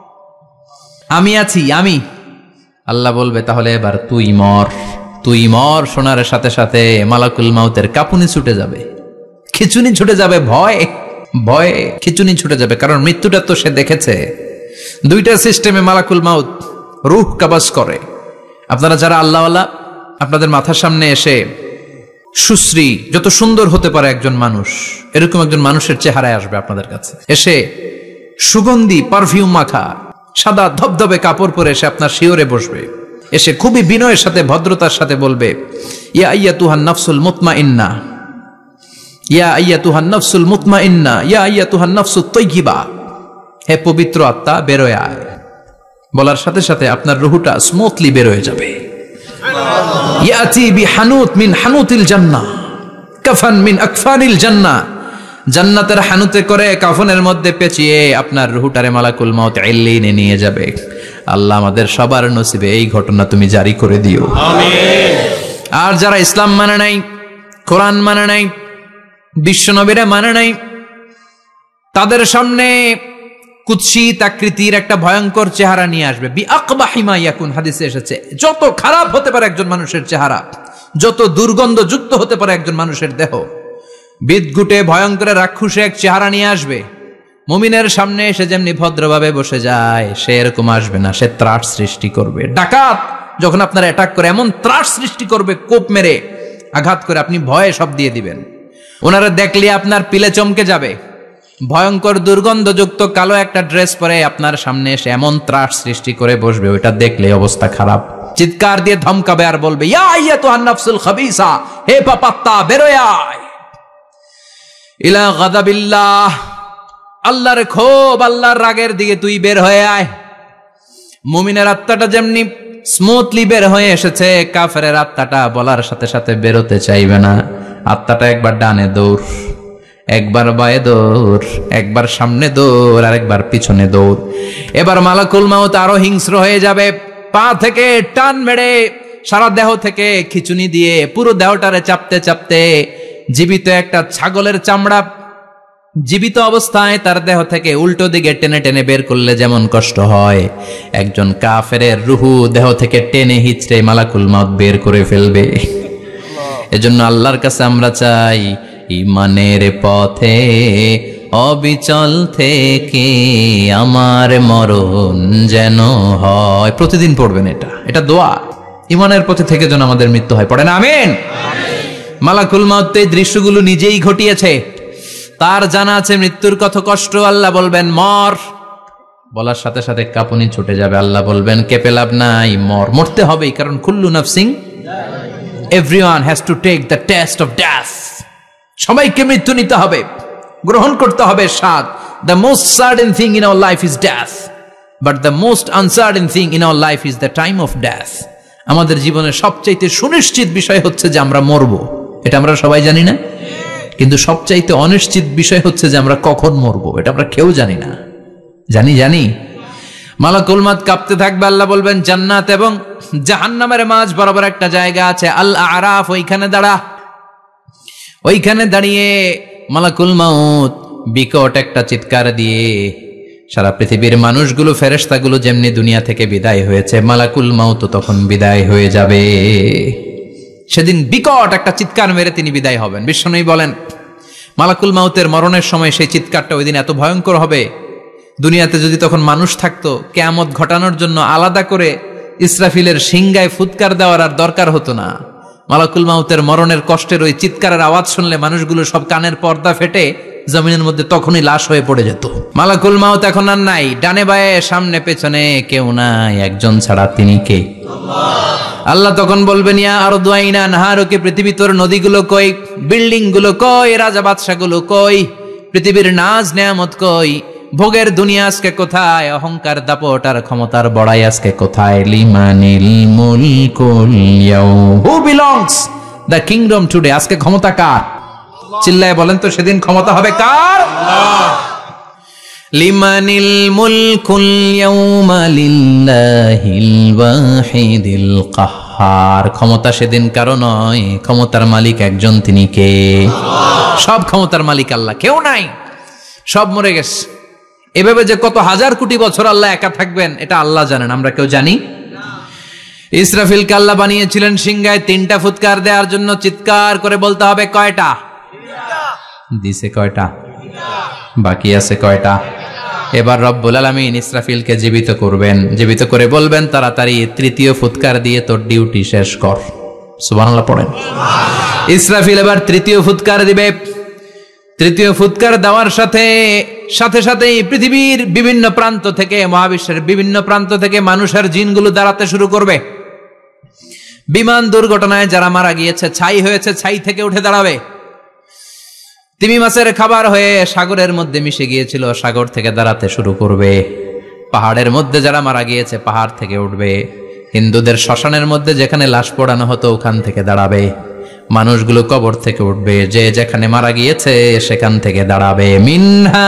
আমি আছি, আমি। আল্লাহ বলবে তাহলে এবার তুই মর। তুই মর শোনার সাথে সাথে মালাকুল মাউতের কাঁপুনি ছুটে যাবে, খিচুনি ছুটে যাবে, ভয় ভয়ে খিচুনি ছুটে যাবে, কারণ মৃত্যুটা তো সে দেখেছে। দুইটা সিস্টেমে মালাকুল মাউত রূহ কবজ করে। আপনারা যারা আল্লাহওয়ালা, আপনাদের মাথার সামনে এসে সুশ্রী, যত সুন্দর হতে পারে একজন মানুষ, এরকম একজন মানুষের চেহারায় আসবে আপনাদের কাছে, এসে সুগন্ধি পারফিউম মাখা সাদা ধবধবে কাপড় পরে এসে আপনার শিওরে বসবে, এসে খুবই বিনয়ের সাথে ভদ্রতার সাথে বলবে, ইয়া আইয়াতুহান নাফসুল মুতমাইন্না, ইয়া আইয়াতুহান নাফসুল মুতমাইন্না, ইয়া আইয়াতুহান নাফসুত তাইয়্যিবা, হে পবিত্র আত্মা বেরোয় আয়। বলার সাথে সাথে আপনার রুহুটা স্মুথলি বের হয়ে যাবে। ইয়াতি বিহানুত মিন হানুতিল জান্নাহ, কাফান মিন আকফানিল জান্নাহ, জান্নাতের হানুতে করে কাফনের মধ্যে পেঁচিয়ে আপনার রুহুটারে মালাকুল মাউত ইল্লিনে নিয়ে যাবে। আল্লাহ আমাদের সবার নসিবে এই ঘটনা তুমি জারি করে দিও, আমিন। আর যারা ইসলাম মানে নাই, কোরআন মানে নাই, বিশ্ব নবীরা মানে নাই, তাদের সামনে কুৎসিত আকৃতির একটা ভয়ঙ্কর চেহারা নিয়ে আসবে। বি আকবাহি মা ইয়াকুন, হাদিসে এসেছে যত খারাপ হতে পারে একজন মানুষের চেহারা, যত দুর্গন্ধযুক্ত হতে পারে একজন মানুষের দেহ, বিদঘুটে ভয়ঙ্কর রাক্ষসে এক চেহারা নিয়ে আসবে। মুমিনের সামনে এসে যেমনি ভদ্রভাবে বসে যায়, সে এরকম আসবে না, সে ত্রাস সৃষ্টি করবে। ডাকাত যখন আপনার অ্যাটাক করে এমন ত্রাস সৃষ্টি করবে, কোপ মেরে আঘাত করে আপনি ভয়ে সব দিয়ে দিবেন। ওনারা দেখলে আপনার পিলে চমকে যাবে। ভয়ঙ্কর দুর্গন্ধযুক্ত কালো একটা ড্রেস পরে আপনার সামনে এসে এমন ত্রাস সৃষ্টি করে বসবে, ওইটা দেখলে অবস্থা খারাপ। চিৎকার দিয়ে ধমকাবে আর বলবে, ইয়া আইয়াতুহান নাফসুল খাবিসা, হে পাপাত্তা বেরোয় আয় ইলা গাদাবিল্লাহ, আল্লাহর ক্ষোভ, আল্লাহর রাগের দিকে তুই বের হয়ে আয়। মুমিনের আত্মাটা যেমনি স্মুথলি বের হয়ে এসেছে, কাফেরের আত্মাটা বলার সাথে সাথে বেরোতে চাইবে না। আত্মাটা একবার ডানে দৌড়, একবার বায়ে দৌড়, একবার সামনে দৌড়, আর একবার পিছনে দৌড়। এবার মালাকুল মাউত আরো হিংস্র হয়ে যাবে, পা থেকে টান মেরে সারা দেহ থেকে খিচুনি দিয়ে পুরো দেহটারে চাপতে চাপতে জীবিত একটা ছাগলের চামড়া জীবিত অবস্থায় তার দেহ থেকে উল্টো দিকে টেনে টেনে বের করলে যেমন কষ্ট হয়, একজন কাফেরের রুহু দেহ থেকে টেনে হিচড়ে মালাকুল মাউত বের করে ফেলবে। এজন্য আল্লাহর কাছে আমরা চাই, ঈমানের পথে অবিচল থেকে আমার মরণ যেন হয়। প্রতিদিন পড়বেন এটা, এটা দোয়া। ইমানের পথে থেকে যেন আমাদের মৃত্যু হয়, পড়েন আমিন। মালাকুল মাউত এই দৃশ্যগুলো নিজেই ঘটিয়েছে, তার জানা আছে মৃত্যুর কত কষ্ট। আল্লাহ বলবেন মর, বলার সাথে সাথে কাঁপুনি ছুটে যাবে। আল্লাহ বলবেন কেঁপে লাভ নাই, মর, মরতে হবেই, কারণ কুল্লু নাফসিং, everyone has to take the test of death. সবাইকে মৃত্যু নিতে হবে, গ্রহণ করতে হবে স্বাদ। The most certain thing in our life is death, but the most uncertain thing in our life is the time of death. আমাদের জীবনের সবচাইতে সুনিশ্চিত বিষয় হচ্ছে যে আমরা মরবো, এটা আমরা সবাই জানি না, কিন্তু সবচাইতে অনিশ্চিত বিষয় হচ্ছে যে আমরা কখন মরবো, এটা আমরা কেউ জানি না। জানি জানি মালাকুল মাউত কাঁপতে থাকবে। আল্লাহ বলবেন জান্নাত এবং জাহান্নামের মাঝ বরাবর একটা জায়গা আছে, আল আরাফ, ওইখানে দাঁড়া। ওইখানে দাঁড়িয়ে মালাকুল মাউত বিকট একটা চিৎকার দিয়ে সারা পৃথিবীর মানুষগুলো, ফেরেশতাগুলো যেমনি দুনিয়া থেকে বিদায় হয়েছে, মালাকুল মাউত তখন বিদায় হয়ে যাবে। সেদিন বিকট একটা চিৎকার মেরে তিনি বিদায় হবেন। বিশ্বনবী বলেন মালাকুল মাউতের মরণের সময় সেই চিৎকারটা ওই দিন এত ভয়ঙ্কর হবে, দুনিয়াতে যদি তখন মানুষ থাকতো, কিয়ামত ঘটানোর জন্য আলাদা করে ইসরাফিলের সিংগায় ফুৎকার দেওয়ার আর দরকার হতো না। মালাকুল মাউতের মরণের কষ্টের ওই চিৎকারের আওয়াজ শুনলে মানুষগুলো সব কানের পর্দা ফেটে জমিনের মধ্যে তখনই লাশ হয়ে পড়ে যেত। মালাকুল মাউত এখন আর নাই, ডানে বায়ে সামনে পেছনে কেউ নাই, একজন ছাড়া, তিনি কে? আল্লাহ তখন বলবেন ইয়া আরদু আইনা নাহারুকে, পৃথিবী তোর নদীগুলো কই, বিল্ডিং গুলো কই, রাজা বাদশা গুলো কই, পৃথিবীর নাজ নেয়ামত কই, ভোগের দুনিয়া আজকে কোথায়, অহংকার দাপট আর ক্ষমতার বড়াই আজকে কোথায়? লিমানিল মুলকুল ইয়াউম, who belongs the kingdom today, আজকে ক্ষমতা কার? চিল্লায় বলেন তো সেদিন ক্ষমতা হবে কার? আল্লাহ। লিমানিল মুলকুল ইয়াউমা লিল্লাহিল ওয়াহিদিল কাহ্হার, ক্ষমতা সেদিন কারো নয়, ক্ষমতার মালিক একজন, তিনি কে? সব ক্ষমতার মালিক আল্লাহ, কেউ নাই, সব মরে গেছে। এভাবে যে কত হাজার কোটি বছর আল্লাহ একা থাকবেন এটা আল্লাহ জানেন, আমরা কেউ জানি না। ইসরাফিলকে আল্লাহ বানিয়েছিলেন সিংহায় তিনটা ফুৎকার দেওয়ার জন্য, চিৎকার করে বলতে হবে কয়টা? দিছে কয়টা? বাকি আছে কয়টা? এবার রব্বুল আলামিন ইসরাফিলকে জীবিত করবেন, জীবিত করে বলবেন তাড়াতাড়ি তৃতীয় ফুৎকার দিয়ে তোর ডিউটি শেষ কর। সুবহানাল্লাহ পড়েন। ইসরাফিল এবার তৃতীয় ফুৎকার দিবে। তৃতীয় ফুৎকার দেওয়ার সাথে সাথে সাথেই পৃথিবীর বিভিন্ন প্রান্ত থেকে, মহাবিশ্বের বিভিন্ন প্রান্ত থেকে মানুষের জিনগুলো দাঁড়াতে শুরু করবে। বিমান দুর্ঘটনায় যারা মারা গিয়েছে, ছাই হয়েছে, ছাই থেকে উঠে দাঁড়াবে। তিমি মাছের খাবার হয়ে সাগরের মধ্যে মিশে গিয়েছিল, সাগর থেকে দাঁড়াতে শুরু করবে। পাহাড়ের মধ্যে যারা মারা গিয়েছে, পাহাড় থেকে উঠবে। হিন্দুদের শ্মশানের মধ্যে যেখানে লাশ পোড়ানো হতো, ওখান থেকে দাঁড়াবে। মানুষগুলো কবর থেকে উঠবে, যে যেখানে মারা গিয়েছে সেখান থেকে দাঁড়াবে। মিনহা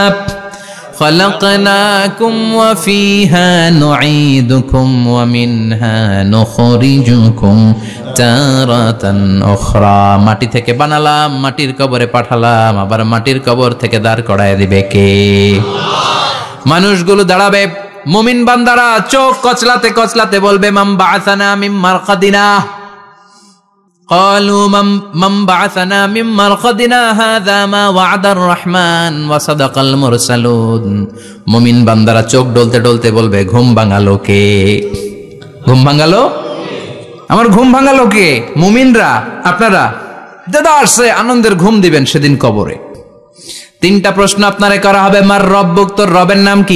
খালাকনাকুম ওয়া ফিহা নুঈদুকুম ওয়া মিনহা নুখরিজুকুম তারাতান উখরা, মাটি থেকে বানালাম, মাটির কবরে পাঠালাম, আবার মাটির কবর থেকে দাঁড় করায় দিবে কে? মানুষগুলো দাঁড়াবে। মুমিন বান্দারা চোখ কচলাতে কচলাতে বলবে মান বাআসানা মিন মারকাদিনা, قالوا من بعثنا من مرقدنا هذا ما وعد الرحمن وصدق المرسلون। মুমিন বান্দারা চোখ ডলতে ডলতে বলবে ঘুম ভাঙালো কে? ঘুম ভাঙালো? আমার ঘুম ভাঙালো কে? মুমিনরা, আপনারা দাদা আসছে আনন্দের ঘুম দিবেন সেদিন কবরে। তিনটা প্রশ্ন আপনারে করা হবে। মার রব্বুক, তোর রবের নাম কি?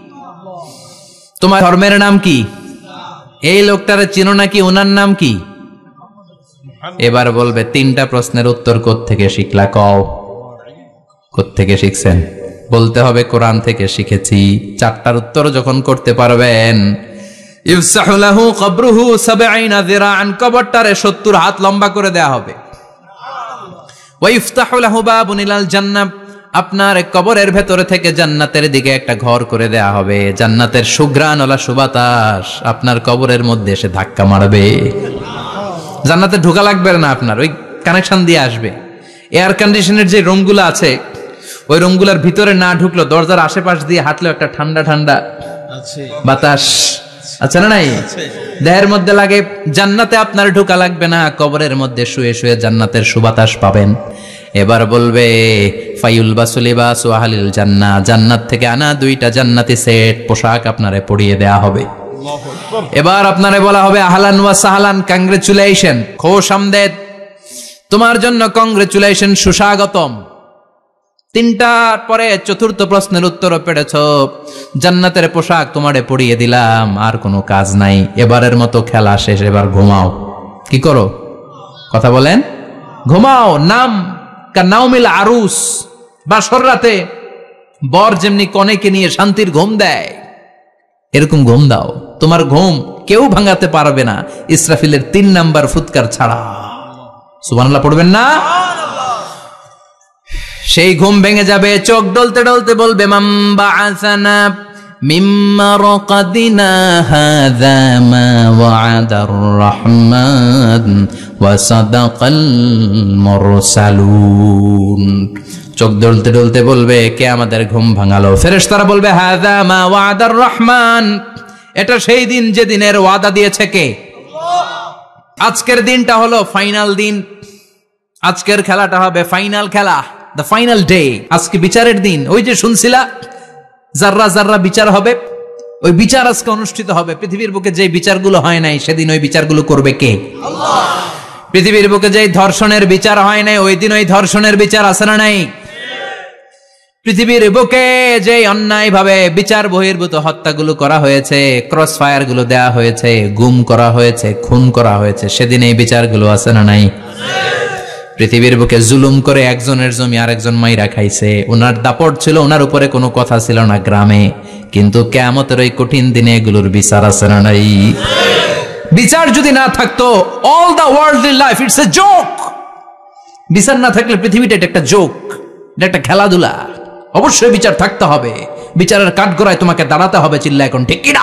তোমার ধর্মের নাম কি? এই লোকটারে চিনো নাকি? ওনার নাম কি? এবার বলবে তিনটা প্রশ্নের উত্তর কোত্থেকে শিখলা? কও কোত্থেকে শিখছেন? বলতে হবে কোরআন থেকে শিখেছি। চারটার উত্তর যখন করতে পারবেন, ইফসাহু লাহু কবরুহু সাবঈনা যিরাআন, কবরটারে সত্তর হাত লম্বা করে দেয়া হবে। ওয়া ইফতাহু লাহু বাবুন ইলাল জান্নাহ, আপনার কবরের ভেতরে থেকে জান্নাতের দিকে একটা ঘর করে দেয়া হবে। জান্নাতের সুঘ্রাণওয়ালা সুবাতাস আপনার কবরের মধ্যে এসে ধাক্কা মারবে। জান্নাতে ঢোকা লাগবে না, আপনার ওই কানেকশন দিয়ে আসবে। এয়ার কন্ডিশনের যে রুমগুলো আছে, ওই রুমগুলোর ভিতরে না ঢুকলো, দরজার আশেপাশ দিয়ে হাঁটলো একটা ঠান্ডা ঠান্ডা বাতাস আছে না নাই? দেহের মধ্যে লাগে। জান্নাতে আপনার ঢোকা লাগবে না, কবরের মধ্যে শুয়ে শুয়ে জান্নাতের সুবাতাস পাবেন। এবার বলবে ফায়ুল বাসুলিবাসু আহলিল জান্নাহ, জান্নাত থেকে আনা দুইটা জান্নাতি সেট পোশাক আপনারে পরিয়ে দেয়া হবে। এবার আপনারে বলা হবে আহলান ওয়া সাহলান, কংগ্রেচুলেশন, খোশ আমদেদ, তোমার জন্য কংগ্রেচুলেশন, সুস্বাগতম। তিনটার পরে চতুর্থ প্রশ্নের উত্তরও পেরেছ, জান্নাতের পোশাক তোমারে পরিয়ে দিলাম, আর কোনো কাজ নাই, এবারের মতো খেলা শেষ, এবার ঘুমাও। কি করো? কথা বলেন। ঘুমাও। নাম কা নাউমিল আরুস, বাসর রাতে বর যেমনি কনেকে নিয়ে শান্তির ঘুম দেয়, এরকম ঘুম দাও। তোমার ঘুম কেউ ভাঙাতে পারবে না ইসরাফিলের তিন নাম্বার ফুৎকার ছাড়া। সুবহানাল্লাহ পড়বেন না? সেই ঘুম ভেঙে যাবে, চোখ ডলতে ডলতে বলবে মাম বাআসানা মিম মারকাদিনা হাযা মা ওয়া'দার রাহমান ওয়া সাদাকাল মুরসালুন। চোখ ডলতে ডলতে বলবে কে আমাদের ঘুম ভাঙালো? ফেরেশতারা বলবে হাযা মা ওয়া'দার রহমান, এটা সেই দিন যে দিনের ওয়াদা দিয়েছে কে? আল্লাহ। আজকের দিনটা হলো ফাইনাল দিন, আজকের খেলাটা হবে ফাইনাল খেলা, দ্য ফাইনাল ডে। আজকে বিচারের দিন। ওই যে শুনছিলা জাররা জাররা বিচার হবে, ওই বিচার আজকে অনুষ্ঠিত হবে। পৃথিবীর বুকে যে বিচারগুলো হয় নাই সেদিন ওই বিচারগুলো করবে কে? আল্লাহ। পৃথিবীর বুকে যে ধর্ষণের বিচার হয় নাই ওই দিন ওই ধর্ষণের বিচার আছে না নাই? পৃথিবীর বুকে যে অন্যায় ভাবে বিচার বহির্ভূত হত্যাগুলো করা হয়েছে, ক্রস ফায়ার গুলো দেয়া হয়েছে, গুম করা হয়েছে, খুন করা হয়েছে, সেদিন এই বিচারগুলো আছে না নাই? পৃথিবীর বুকে জুলুম করে একজনের জমি আরেকজন মাইরা খাইছে, ওনার দাপট ছিল, ওনার উপরে কোনো কথা ছিল না গ্রামে, কিন্তু কিয়ামতের ওই কঠিন দিনে এগুলোর বিচার আছে না নাই? বিচার যদি না থাকতো, all the worldly life it's a joke. বিচার না থাকলে পৃথিবীটা এটা একটা জোক, এটা একটা খেলাধুলা। অবশ্যই বিচার থাকতে হবে, বিচারের কাঠগড়ায় তোমাকে দাঁড়াতে হবে। চিল্লা এখন ঠিক কিনা?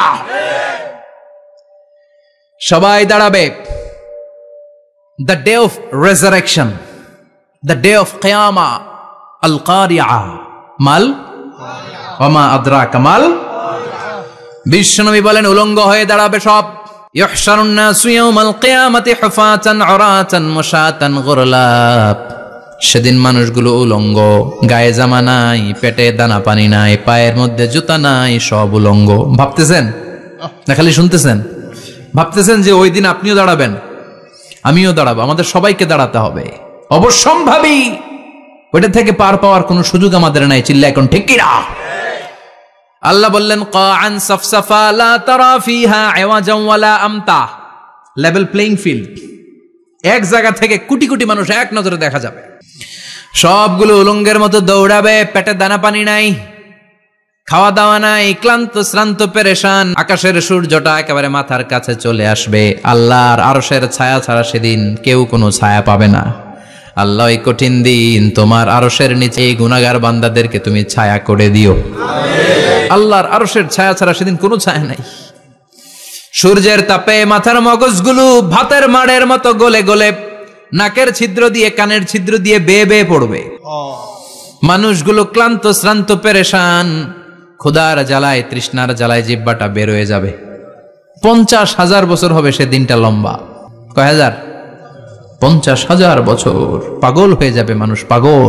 সবাই দাঁড়াবে। The day of resurrection, the day of কিয়ামা, আল কারিআ মাল ওয়া মা আদরাকা মাল। বিশ্বনবী বলেন উলঙ্গ হয়ে দাঁড়াবে সব। ইহশারুন নাসু ইয়াউমাল কিয়ামাতি হুফাতান উরাতান মুশাতান গুরলা। সেদিন মানুষগুলো উলঙ্গ, গায়ে জামা নাই, পেটে দানা পানি নাই, পায়ের মধ্যে জুতা নাই, সব উলঙ্গ। ভাবতেছেন না খালি শুনতেছেন? ভাবতেছেন যে ওই দিন আপনিও দাঁড়াবেন, আমিও দাঁড়াবো, আমাদের সবাইকে দাঁড়াতে হবে। অবশ্যম্ভাবী, ওইটা থেকে পার পাওয়ার কোনো সুযোগ আমাদের নাই। চিল্লা এখন ঠিক কিনা? আল্লাহ বললেন কাআন সাফসাফা লা তারা ফিহা আওয়াজান ওয়ালা আমতা, লেভেল প্লেইং ফিল্ড। এক জায়গা থেকে কোটি কোটি মানুষ এক নজরে দেখা যাবে। সবগুলো উলঙ্গের মতো দৌড়াবে, পেটে দানা পানি নাই, খাওয়া দাওয়া নাই, ক্লান্ত শ্রান্ত পেরেশান। আকাশের সূর্যটা একেবারে মাথার কাছে চলে আসবে। আল্লাহর আরশের ছায়া ছাড়া সেদিন কেউ কোনো ছায়া পাবে না। আল্লাহ এই কঠিন দিন তোমার আরশের নিচে এই গুনাহগার বান্দাদেরকে তুমি ছায়া করে দিও। আল্লাহর আরশের ছায়া ছাড়া সেদিন কোনো ছায়া নাই। সূর্যের তাপে মাথার মগজগুলো ভাতের মাড়ের মতো গলে গলে নাকের ছিদ্র দিয়ে কানের ছিদ্র দিয়ে বেয়ে বেয়ে পড়বে। মানুষগুলো ক্লান্ত শ্রান্ত পেরেশান, ক্ষুধার জ্বালায় তৃষ্ণার জ্বালায় জিহ্বাটা বের হয়ে যাবে। পঞ্চাশ হাজার বছর হবে সে দিনটা লম্বা। কয় হাজার? পঞ্চাশ হাজার বছর। পাগল হয়ে যাবে মানুষ, পাগল।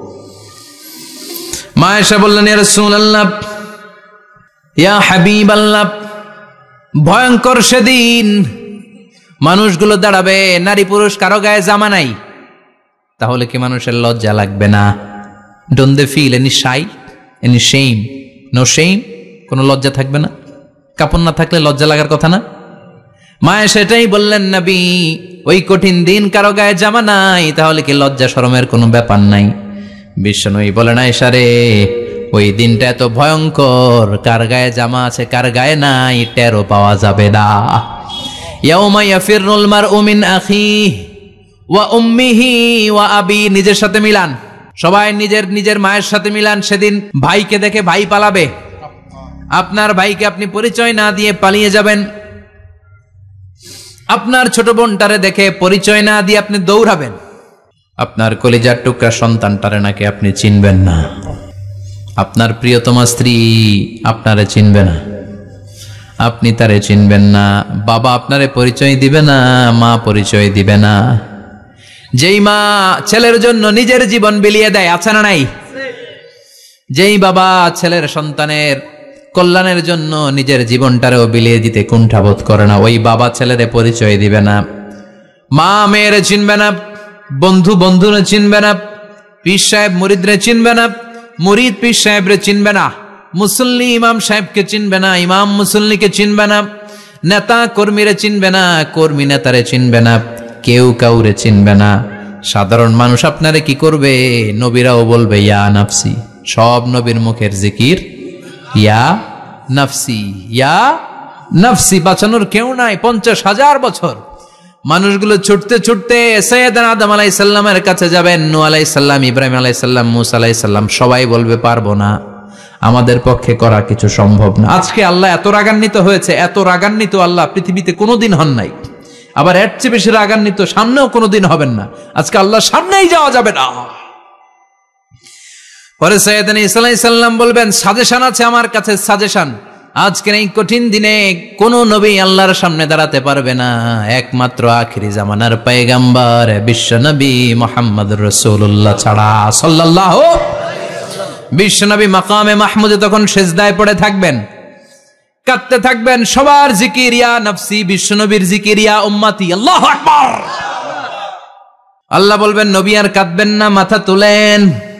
মা আয়েশা বললেন ইয়া রাসূলুল্লাহ, ইয়া হাবিবাল্লাহ, ভয়ঙ্কর সেদিন মানুষগুলো দাঁড়াবে, নারী পুরুষ কারো গায়ে জামা নাই, তাহলে কি মানুষের লজ্জা লাগবে না? Don't they feel any shy, any shame? No shame, কোনো লজ্জা থাকবে না? কাপড় না থাকলে লজ্জা লাগার কথা না? মায়ে সেটাই বললেন নবী, ওই কঠিন দিন কারো গায়ে জামা নাই, তাহলে কি লজ্জা শরমের কোনো ব্যাপার নাই? বিশ্বনবী বলেন আয়েশা রে, ওই দিনটা এত ভয়ঙ্কর, কার গায়ে জামা আছে কার গায়ে নাই টেরও পাওয়া যাবে না। ইয়াউমা ইয়াফিরুল মারউ মিন আখিহি ওয়া উম্মিহি ওয়া আবি, নিজের সাথে মিলান, সবাই নিজের নিজের মায়ের সাথে মিলান। সেদিন ভাইকে দেখে ভাই পালাবে। আপনার ভাইকে আপনি পরিচয় না দিয়ে পালিয়ে যাবেন। আপনার ছোট বোনটারে দেখে পরিচয় না দিয়ে আপনি দৌড়াবেন। আপনার কলিজার টুকরা সন্তানটারে নাকি আপনি চিনবেন না। আপনার প্রিয়তমা স্ত্রী আপনারে চিনবে না, আপনি তারে চিনবেন না। বাবা আপনারে পরিচয় দিবে না, মা পরিচয় দিবে না। যেই মা ছেলের জন্য নিজের জীবন বিলিয়ে দেয়, আছে না নাই? যেই বাবা ছেলের সন্তানের কল্যাণের জন্য নিজের জীবনটারেও বিলিয়ে দিতে কুণ্ঠাবোধ করে না, ওই বাবা ছেলেরে পরিচয় দিবে না, মা মেয়েরে চিনবে না, বন্ধু বন্ধুরে চিনবে না, পীর সাহেব মুরিদরে চিনবে না, মুরিদ পীর সাহেবরে চিনবে না, মুসল্লি ইমাম সাহেবকে চিনবে না, ইমাম মুসল্লিকে চিনবে না, নেতা কর্মীরে চিনবে না, কর্মী নেতারে চিনবে না, কেউ কাউরে চিনবে না। সাধারণ মানুষ আপনারে কি করবে? নবীরাও বলবে ইয়া নাফসি, সব নবীর মুখের জিকির ইয়া নাফসি ইয়া নাফসি, বাঁচানোর কেউ নাই। পঞ্চাশ হাজার বছর মানুষগুলো ছুটতে ছুটতে সৈয়দনা আদম আলাইহিস সালামের কাছে যাবেন, নূহ আলাইহিস সালাম, ইব্রাহিম আলাইহিস সালাম, মূসা আলাইহিস সালাম, সবাই বলবে পারবো না, আমাদের পক্ষে করা কিছু সম্ভব না। আজকে আল্লাহ এত রাগান্বিত হয়েছে, এত রাগান্বিত আল্লাহ পৃথিবীতে কোনোদিন হন নাই, আবার এর চেয়ে বেশি রাগান্বিত সামনেও কোনোদিন হবেন না। আজকে আল্লাহ সামনেই যাওয়া যাবে না। পরে সৈয়দনা ঈসা আলাইহিস সালাম বলবেন সাজেশন আছে আমার কাছে, সাজেশন। আজকের এই কঠিন দিনে কোন নবী আল্লাহর সামনে দাঁড়াতে পারবে না, একমাত্র আখিরি জামানার পয়গম্বর বিশ্ব নবী মুহাম্মদুর রাসূলুল্লাহ ছাড়া সাল্লাল্লাহু আলাইহি ওয়াসাল্লাম। বিশ্ব নবী মাকামে মাহমুদে তখন সিজদায় পড়ে থাকবেন, কাঁদতে থাকবেন, সবার জিকির ইয়া নফসি, বিশ্ব নবীর জিকির ইয়া উম্মতি, আল্লাহু আকবার। আল্লাহ বলবেন নবী আর কাঁদবেন না, মাথা তুলেন,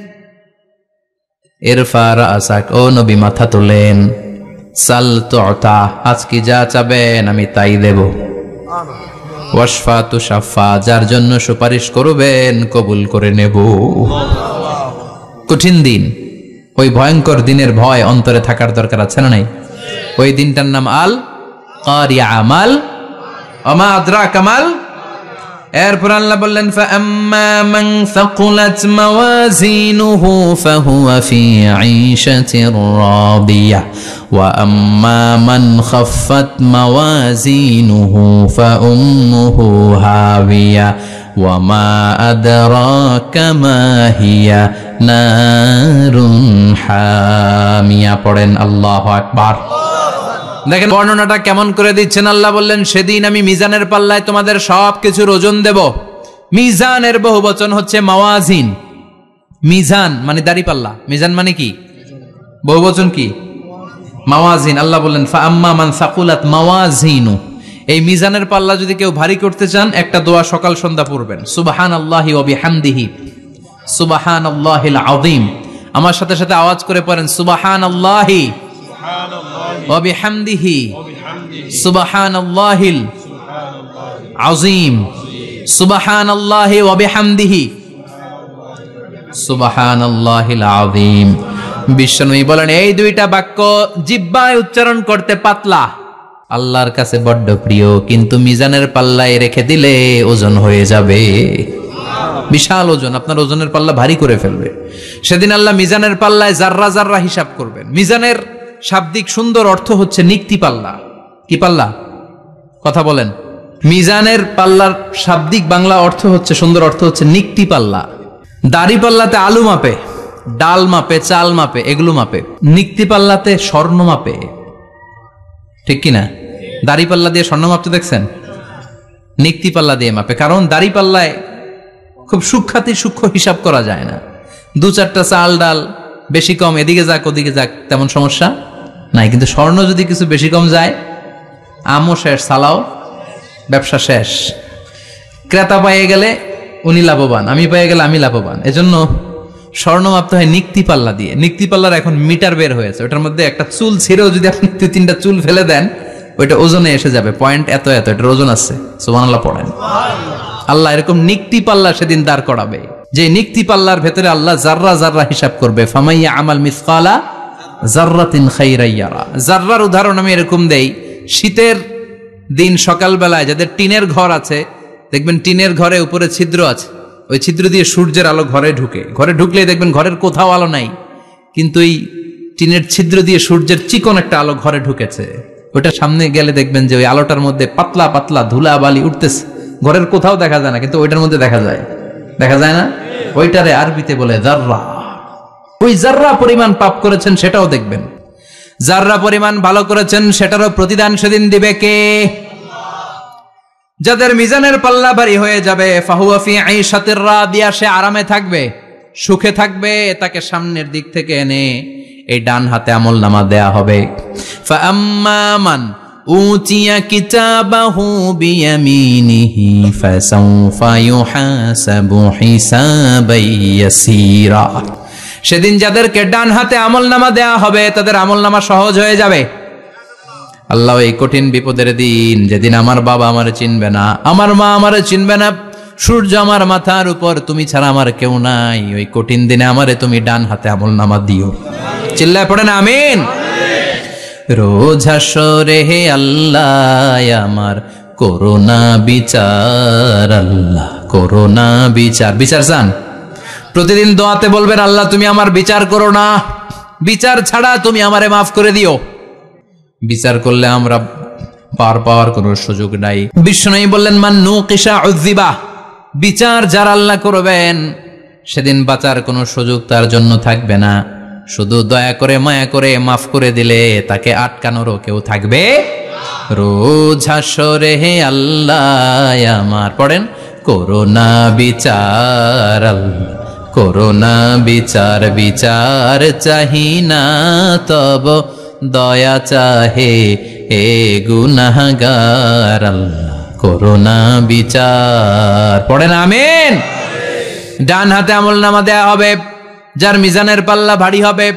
ইরফা রাসাক, ও নবী মাথা তুলেন, সাল তুতা, আজকে যা চাবেন আমি তাই দেব, ওয়াশফা তুশাফা, যার জন্য সুপারিশ করবেন কবুল করে নেব। কঠিন দিন, ওই ভয়ঙ্কর দিনের ভয় অন্তরে থাকার দরকার আছে না নাই? ওই দিনটার নাম আল কারিয়া, আমাল ওমা আদরাকা মাল। এরপর আল্লাহ বললেন ফাআম্মা মান সাকুলাত মাওয়াজিনুহু ফাহুয়া ফি আইশাতির রাদিয়াহ ওয়া আম্মা মান খাফফাত মাওয়াজিনুহু ফাউম্মুহু হাবিয়া ওয়া মা আদরাকা মা হিয়া নারুন হামিয়া। পড়েন আল্লাহু আকবার। দেখেন বর্ণনাটা কেমন করে দিচ্ছেন আল্লাহ। বললেন সেদিন আমি মিজানের পাল্লায় তোমাদের সব কিছুর ওজন দেব। মিজানের বহু বচন হচ্ছে মাওয়াজিন। মিজান মানে দাড়ি পাল্লা, মিজান মানে কি? বহু বচন কি? মাওয়াজিন। আল্লাহ বললেন ফাআম্মা মান সাকুলাত মাওয়াজিনু, এই মিজানের পাল্লা যদি কেউ ভারী করতে চান একটা দোয়া সকাল সন্ধ্যা পড়বেন, সুবহানাল্লাহি ওয়া বিহামদিহি সুবহানাল্লাহিল আযীম। আমার সাথে সাথে আওয়াজ করে পড়েন সুবহানাল্লাহি ওয়া বিহামদিহি সুবহানাল্লাহিল আযীম, সুবহানাল্লাহি ওয়া বিহামদিহি সুবহানাল্লাহিল আযীম। বিশ্বনবী বলেন এই দুইটা বাক্য জিহ্বায় উচ্চারণ করতে পাতলা, আল্লাহর কাছে বড্ড প্রিয়, কিন্তু মিজানের পাল্লায় রেখে দিলে ওজন হয়ে যাবে, বিশাল ওজন, আপনার ওজনের পাল্লা ভারী করে ফেলবে। সেদিন আল্লাহ মিজানের পাল্লায় জাররা জাররা হিসাব করবেন। মিজানের শাব্দিক সুন্দর অর্থ হচ্ছে নিক্তি পাল্লা। কি পাল্লা? কথা বলেন। মিজানের পাল্লার শাব্দিক বাংলা অর্থ হচ্ছে, সুন্দর অর্থ হচ্ছে নিক্তি পাল্লা। দাড়ি পাল্লাতে আলু মাপে, ডাল মাপে, চাল মাপে, এগুলো মাপে। নিক্তি পাল্লাতে স্বর্ণ মাপে, ঠিক কিনা? দাড়ি পাল্লা দিয়ে স্বর্ণ মাপতে দেখছেন? নিক্তি পাল্লা দিয়ে মাপে, কারণ দাড়ি পাল্লায় খুব সূক্ষ্মাতি সূক্ষ্ম হিসাব করা যায় না। দু চারটা চাল ডাল বেশি কম এদিকে যাক ওদিকে যাক তেমন সমস্যা নাই, কিন্তু স্বর্ণ যদি কিছু বেশি কম যায়, আমও শেষ, সালাও ব্যবসা শেষ। ক্রেতা পাইয়ে গেলে উনি লাভবান, আমি পাইয়ে গেলে আমি লাভবান। এজন্য স্বর্ণ মাপতে হয় নিক্তি পাল্লা দিয়ে। নিক্তি পাল্লার এখন মিটার বের হয়েছে, ওটার মধ্যে একটা চুল ছিঁড়েও যদি আপনি দুই তিনটা চুল ফেলে দেন ওইটা ওজনে এসে যাবে, পয়েন্ট এত এত, এটার ওজন আছে। সুবহানাল্লাহ পড়েন। আল্লাহ এরকম নিক্তি পাল্লা সেদিন দাঁড় করাবে, যে নিক্তি পাল্লার ভেতরে আল্লাহ জাররা জাররা হিসাব করবে। ফামাইয়া আমাল মিসকালা জাররাতিন খাইরান ইয়ারা। জাররার উদাহরণ আমি এরকম দেই, শীতের দিন সকালবেলায় যাদের টিনের ঘর আছে, দেখবেন টিনের ঘরে উপরে ছিদ্র আছে, ওই ছিদ্র দিয়ে সূর্যের আলো ঘরে ঢুকে, ঘরে ঢুকলেই দেখবেন ঘরের কোথাও আলো নাই, কিন্তু এই টিনের ছিদ্র দিয়ে সূর্যের চিকন একটা আলো ঘরে ঢুকেছে। ওটা সামনে গেলে দেখবেন যে ওই আলোটার মধ্যে পাতলা পাতলা ধুলা বালি উঠতেছে, ঘরের কোথাও দেখা যায় না, কিন্তু ওইটার মধ্যে দেখা যায়, দেখা যায় না? ওইটারে আরবিতে বলে জাররা। ওই জাররা পরিমাণ পাপ করেছেন সেটাও দেখবেন, জাররা পরিমাণ ভালো করেছেন সেটারও প্রতিদান সেদিন দিবে কে? যাদের মিজানের পাল্লা ভারী হয়ে যাবে, ফাহুয়া ফি আইশাতির রাদিয়া, সে আরামে থাকবে, সুখে থাকবে। তাকে সামনের দিক থেকে এনে এই ডান হাতে আমল নামা দেয়া হবে। ফাআম্মা মান উতিয়া কিতাবাহু বিয়ামিনিহি ফাসাউফা ইউহাসাবু হিসাবান ইয়াসীরা। সেদিন যাদেরকে ডান হাতে আমল নামা দেয়া হবে তাদের আমল নামা সহজ হয়ে যাবে। আল্লাহ এই কঠিন বিপদের দিন, যেদিন আমার বাবা আমারে চিনবে না, আমার মা আমারে চিনবে না, সূর্য আমার মাথার উপর, তুমি ছাড়া আমার কেউ নাই, ওই কঠিন দিনে আমারে তুমি ডান হাতে আমল নামা দিও। চিল্লায় পড়েন আমিন। রোজ হাসরে হে আল্লাহ আমার করোনা বিচার, আল্লাহ করোনা বিচার। বিচার চান? প্রতিদিন দোয়াতে বলবেন আল্লাহ তুমি আমার বিচার করো না, বিচার ছাড়া তুমি আমারে মাফ করে দিও। বিচার করলে আমরা পার পাওয়ার কোনো সুযোগ নাই। বিষ্ণু বললেন মান নুকিশা উযিবা, বিচার যারা আল্লাহ করবেন সেদিন বাঁচার কোনো সুযোগ তার জন্য থাকবে না। শুধু দয়া করে মায়া করে মাফ করে দিলে তাকে আটকানোরও কেউ থাকবে। রোজ হাসরে হে আল্লাহ আমার, পড়েন করোনা বিচার, আল্লাহ করোনা বিচার, বিচার চাহি না তব দয়া চাহে হে গুনাহগার, আল্লাহ করোনা বিচার। পড়েন আমিন। ডান হাতে আমল নামা দেয়া হবে যার মিজানের পাল্লা ভারী হবে।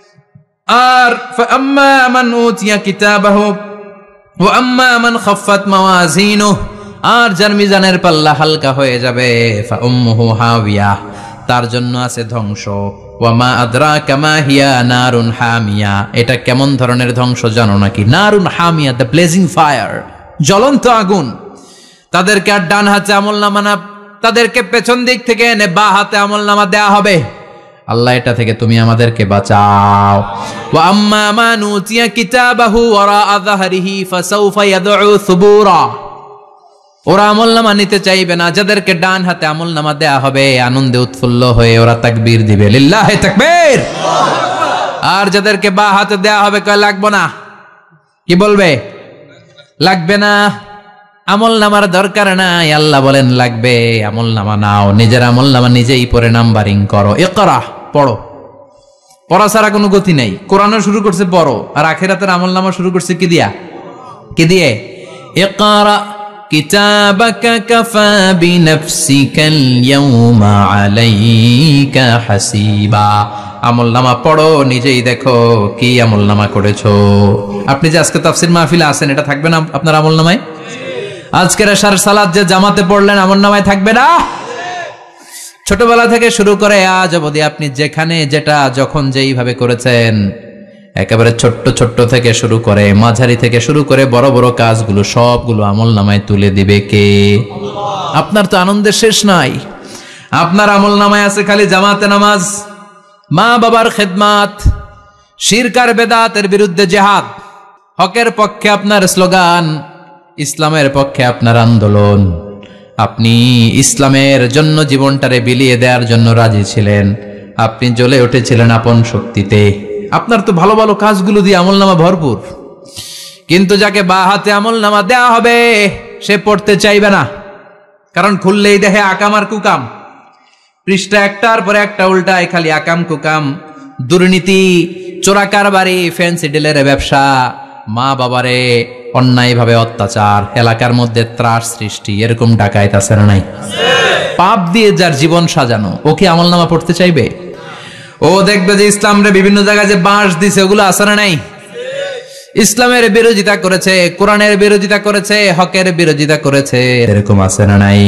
আর ফাআম্মা মান উতিয়া কিতাবাহু ওয়া আম্মা মান খাফফাত মাওয়াজিনুহু, আর যার মিজানের পাল্লা হালকা হয়ে যাবে ফাউম্মুহু হাওিয়া, তার জন্য আছে ধ্বংস। ওয়া মা আদরাকা মা হিয়া নারুন হামিয়া, এটা কেমন ধরনের ধ্বংস জানো নাকি? নারুন হামিয়া, দ্য ব্লেজিং ফায়ার, জ্বলন্ত আগুন। তাদেরকে আর ডান হাতে আমল নামা না, তাদেরকে পেছন দিক থেকে এনে বা হাতে আমল নামা দেয়া হবে। আল্লাহ এটা থেকে তুমি আমাদেরকে বাঁচাও। ওয়া আম্মা মান উতিয়া কিতাবাহু ওয়ারা যাহরিহি ফাসাউফা ইয়াদউ সুবুরা, ওরা আমল নামা নিতে চাইবে না। যাদেরকে ডান হাতে আমল নামা দেয়া হবে আনন্দে উৎফুল্ল হয়ে ওরা তাকবীর দিবে, লিল্লাহি তাকবীর। আর যাদেরকে বা হাতে দেয়া হবে কয় লাগবে না, কি বলবে? লাগবে না, আমল নামার দরকার নাই। আল্লাহ বলেন লাগবে, আমল নামা নাও, নিজের আমল নামা নিজেই পড়ে নাম্বারিং করো। ইকরা, পড়ো। পড়া ছাড়া কোনো গতি নাই। কোরআনও শুরু করছে পড়ো, আর আখিরাতের আমল নামা শুরু করছে কি দিয়া? কি দিয়ে? ইকরা কিতাবাকা কাফা বিনাফসিকাল ইয়াউমা আলাইকা হাসিবা। আমল নামা পড়ো, নিজেই দেখো কি আমল নামা করেছো। আপনি যে আজকে তাফসীর মাহফিলে আছেন, এটা থাকবে না আপনার আমল নামায়? আজকের এশার সালাত যে জামাতে পড়লেন আমল নামায় থাকবে না? ছোটবেলা থেকে শুরু করে আজ অবধি আপনি যেখানে যেটা যখন যেইভাবে করেছেন, একেবারে ছোট্ট ছোট্ট থেকে শুরু করে মাঝারি থেকে শুরু করে বড় বড় কাজগুলো সবগুলো আমল নামায় তুলে দিবে কে? আপনার তো আনন্দের শেষ নাই। আপনার আমল নামায় আছে খালি জামাতে নামাজ, মা বাবার খেদমাত, শিরক আর বেদাতের বিরুদ্ধে জিহাদ, হকের পক্ষে আপনার স্লোগান, ইসলামের পক্ষে আপনার আন্দোলন। আপনি ইসলামের জন্য জীবনটারে বিলিয়ে দেওয়ার জন্য রাজি ছিলেন, আপনি জ্বলে উঠেছিলেন আপন শক্তিতে। আপনার তো ভালো ভালো কাজগুলো দিয়ে আমল নামা ভরপুর, কিন্তু যাকে বা হাতে আমল নামা দেওয়া হবে সে পড়তে চাইবে না। কারণ খুললেই দেখে আকাম আর কুকাম, পৃষ্ঠা একটার পরে একটা উল্টায় খালি আকাম কুকাম, দুর্নীতি, চোরা কারবারি, ফ্যান্সি ডিলের ব্যবসা, মা বাবারে অন্যায় ভাবে অত্যাচার, এলাকার মধ্যে ত্রাস সৃষ্টি, এরকম ডাকায়েত আছে না নাই? পাপ দিয়ে যার জীবন সাজানো, ও কি আমল নামা পড়তে চাইবে? ও দেখবে যে ইসলামরে বিভিন্ন জায়গায় যে বাঁশ দিছে ওগুলো আছে না নাই? ইসলামের বিরোধিতা করেছে, কোরআনের বিরোধিতা করেছে, হকের বিরোধিতা করেছে, এরকম আছে না নাই?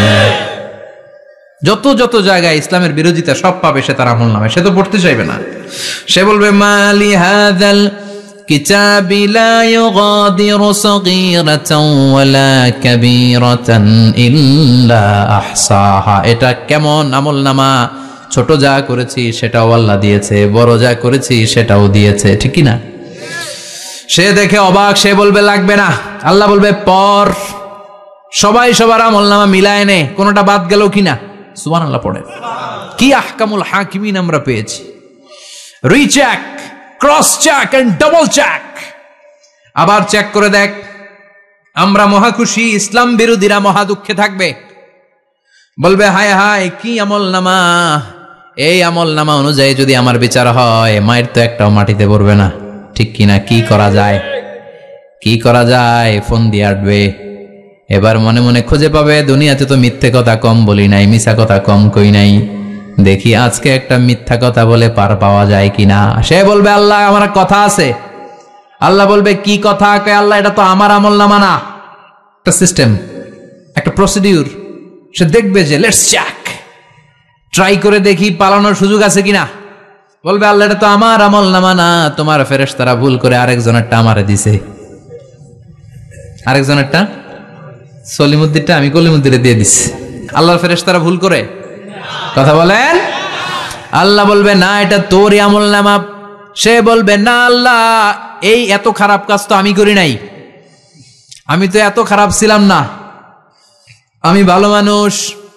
যত যত জায়গায় ইসলামের বিরোধিতা সব পাবে সে তার আমল নামে, সে তো পড়তে চাইবে না। সে বলবে মালি হাযাল কিতাবি লা ইউগাদিরু সগীরাতান ওয়ালা কাবীরাতান ইল্লা আহসাহা। এটা কেমন আমল নামা, ছোট যা করেছি সেটাও আল্লাহ দিয়েছে, বড় যা করেছি সেটাও দিয়েছে, ঠিক কি না? সে দেখে অবাক, সে বলবে লাগবে না। আল্লাহ বলবে পর, সবাই সবার আমল নামা মিলায় নে, কোনটা বাদ গেল কিনা। সুবহানাল্লাহ পড়ে। কি আহকামুল হাকিমিন আমরা পেয়েছি। Recheck, cross check and double check. আবার চেক করে দেখ। আমরা মহা খুশি, ইসলাম বিরোধীরা মহা দুঃখে থাকবে, বলবে হায় হায় কি আমল নামা, এই আমল নামা অনুযায়ী যদি আমার বিচার হয়, মায়ের তো একটাও মাটিতে পড়বে না, ঠিক কিনা? কি করা যায়? কি করা যায়? ফোন দিয়ে আটবে, এবার মনে মনে খুঁজে পাবে দুনিয়াতে তো মিথ্যে কথা কম বলি নাই, মিছা কথা কম কই নাই, দেখি আজকে একটা মিথ্যা কথা বলে পার পাওয়া যায় কিনা। সে বলবে আল্লাহ আমার কথা আছে। আল্লাহ বলবে কি কথা? আল্লাহ এটা তো আমার আমল নামা না, একটা সিস্টেম, একটা প্রসিডিউর। সে দেখবে যে লেটস চেক, ট্রাই করে দেখি পালানোর সুযোগ আছে কিনা। বলবে আল্লাহ এটা তো আমার আমল নামা না, তোমার ফেরেশতারা ভুল করে আরেকজনেরটা আমারে দিছে। আরেকজনেরটা সলিমুদ্দিনটা আমি কলিমুদ্দিনে দিয়ে দিছি। আল্লাহর ফেরেশতারা ভুল করে কথা বলেন? আল্লাহ বলবে না এটা তোরই আমল নামা। সে বলবে না আল্লাহ এই এত খারাপ কাজ তো আমি করি নাই, আমি তো এত খারাপ ছিলাম না, আমি ভালো মানুষ,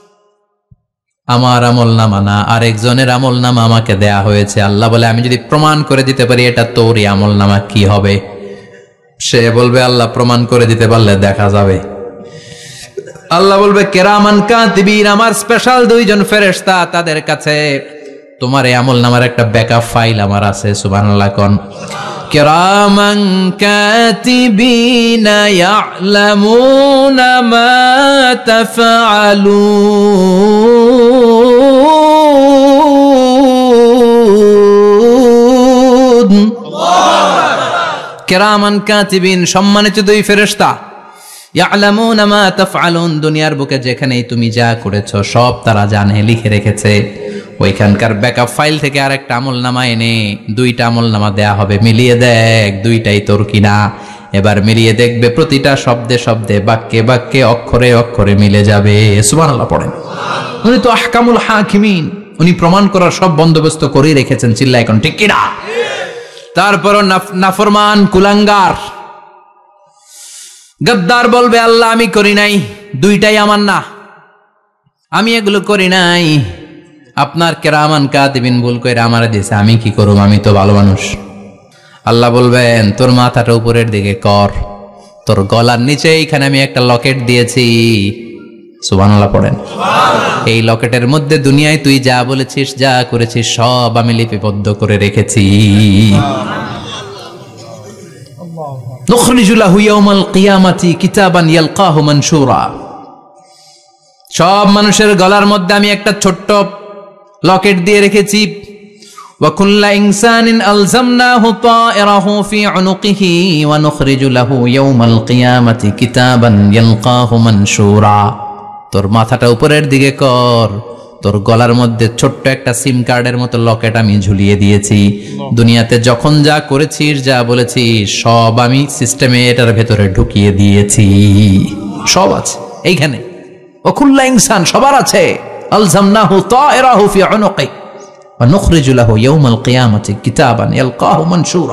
আমার আমল নামা না আরেকজনের আমল নামা আমাকে দেয়া হয়েছে। আল্লাহ বলে আমি যদি প্রমাণ করে দিতে পারি এটা তোরই আমল নামা কি হবে? সে বলবে আল্লাহ প্রমাণ করে দিতে পারলে দেখা যাবে। আল্লাহ বলবে কেরামান কাতিবিন, আমার স্পেশাল দুইজন ফেরেশতা, তাদের কাছে তোমার এই আমল নামার একটা ব্যাকআপ ফাইল আমার আছে। সুবহানাল্লাহ কোন? কেরামান কাতিবিন ইয়ালামুনা মা তাফআলুন। কেরামান কাতিবিন সম্মানিত দুই ফেরেশতা, ইয়ালামুনা মা তাফআলুন, দুনিয়ার বুকে যেখানেই তুমি যা করেছো সব তারা জানে, লিখে রেখেছে। ওইখানকার ব্যাকআপ ফাইল থেকে আরেকটা আমল নামা এনে দুইটা আমল নামা দেয়া হবে, মিলিয়ে দেখ দুইটাই তোর কিনা। এবার মিলিয়ে দেখবে প্রতিটা শব্দে শব্দে, বাক্যে বাক্যে, অক্ষরে অক্ষরে মিলে যাবে। সুবহানাল্লাহ পড়েন। উনি তো আহকামুল হাকিমিন, উনি প্রমাণ করার সব বন্দোবস্ত করেই রেখেছেন। চিল্লা এখন ঠিক কিনা? তারপরও নাফরমান কুলাঙ্গার গদ্দার বলবে আল্লাহ আমি করি নাই, দুইটাই আমার না, আমি এগুলো করি নাই, আপনার কেরামান কাতিবিন ভুল করে আমারে দিয়েছে, আমি কি করব, আমি তো ভালো মানুষ। আল্লাহ বলবেন তোর মাথাটা উপরের দিকে কর, তোর গলার নিচে এইখানে আমি একটা লকেট দিয়েছি। সুবহানাল্লাহ পড়েন। এই লকেটের মধ্যে দুনিয়ায় তুই যা বলেছিস যা করেছিস সব আমি লিপিবদ্ধ করে রেখেছি। নুখরিজু লাহু ইয়াওমাল কিয়ামাতি কিতাবান ইয়ালকাহু মানশুরা, সব মানুষের গলার মধ্যে আমি একটা ছোট্ট লকেট দিয়ে রেখেছি। ওয়া কুল্লা ইনসানিন আলজামনাহু তায়রাহু ফি উনুকিহি ওয়া নুখরিজু লাহু ইয়াওমাল কিয়ামাতি কিতাবান ইয়ালকাহু মানশুরা। তোর মাথাটা উপরের দিকে কর, তোর গলার মধ্যে ছোট্ট একটা সিম কার্ডের মতো লকেট আমি ঝুলিয়ে দিয়েছি। দুনিয়াতে যখন যা করেছিস যা বলেছিস সব আমি সিস্টেমে এটার ভেতরে ঢুকিয়ে দিয়েছি, সব আছে এইখানে। ওকুল্লা ইনসান সবার আছে। আলজামনাহু তায়রাহু ফি উনুকি ওয়া নুখরিজু লাহু ইয়াওমাল কিয়ামাতি কিতাবান ইয়ালকাহু মানশুরা।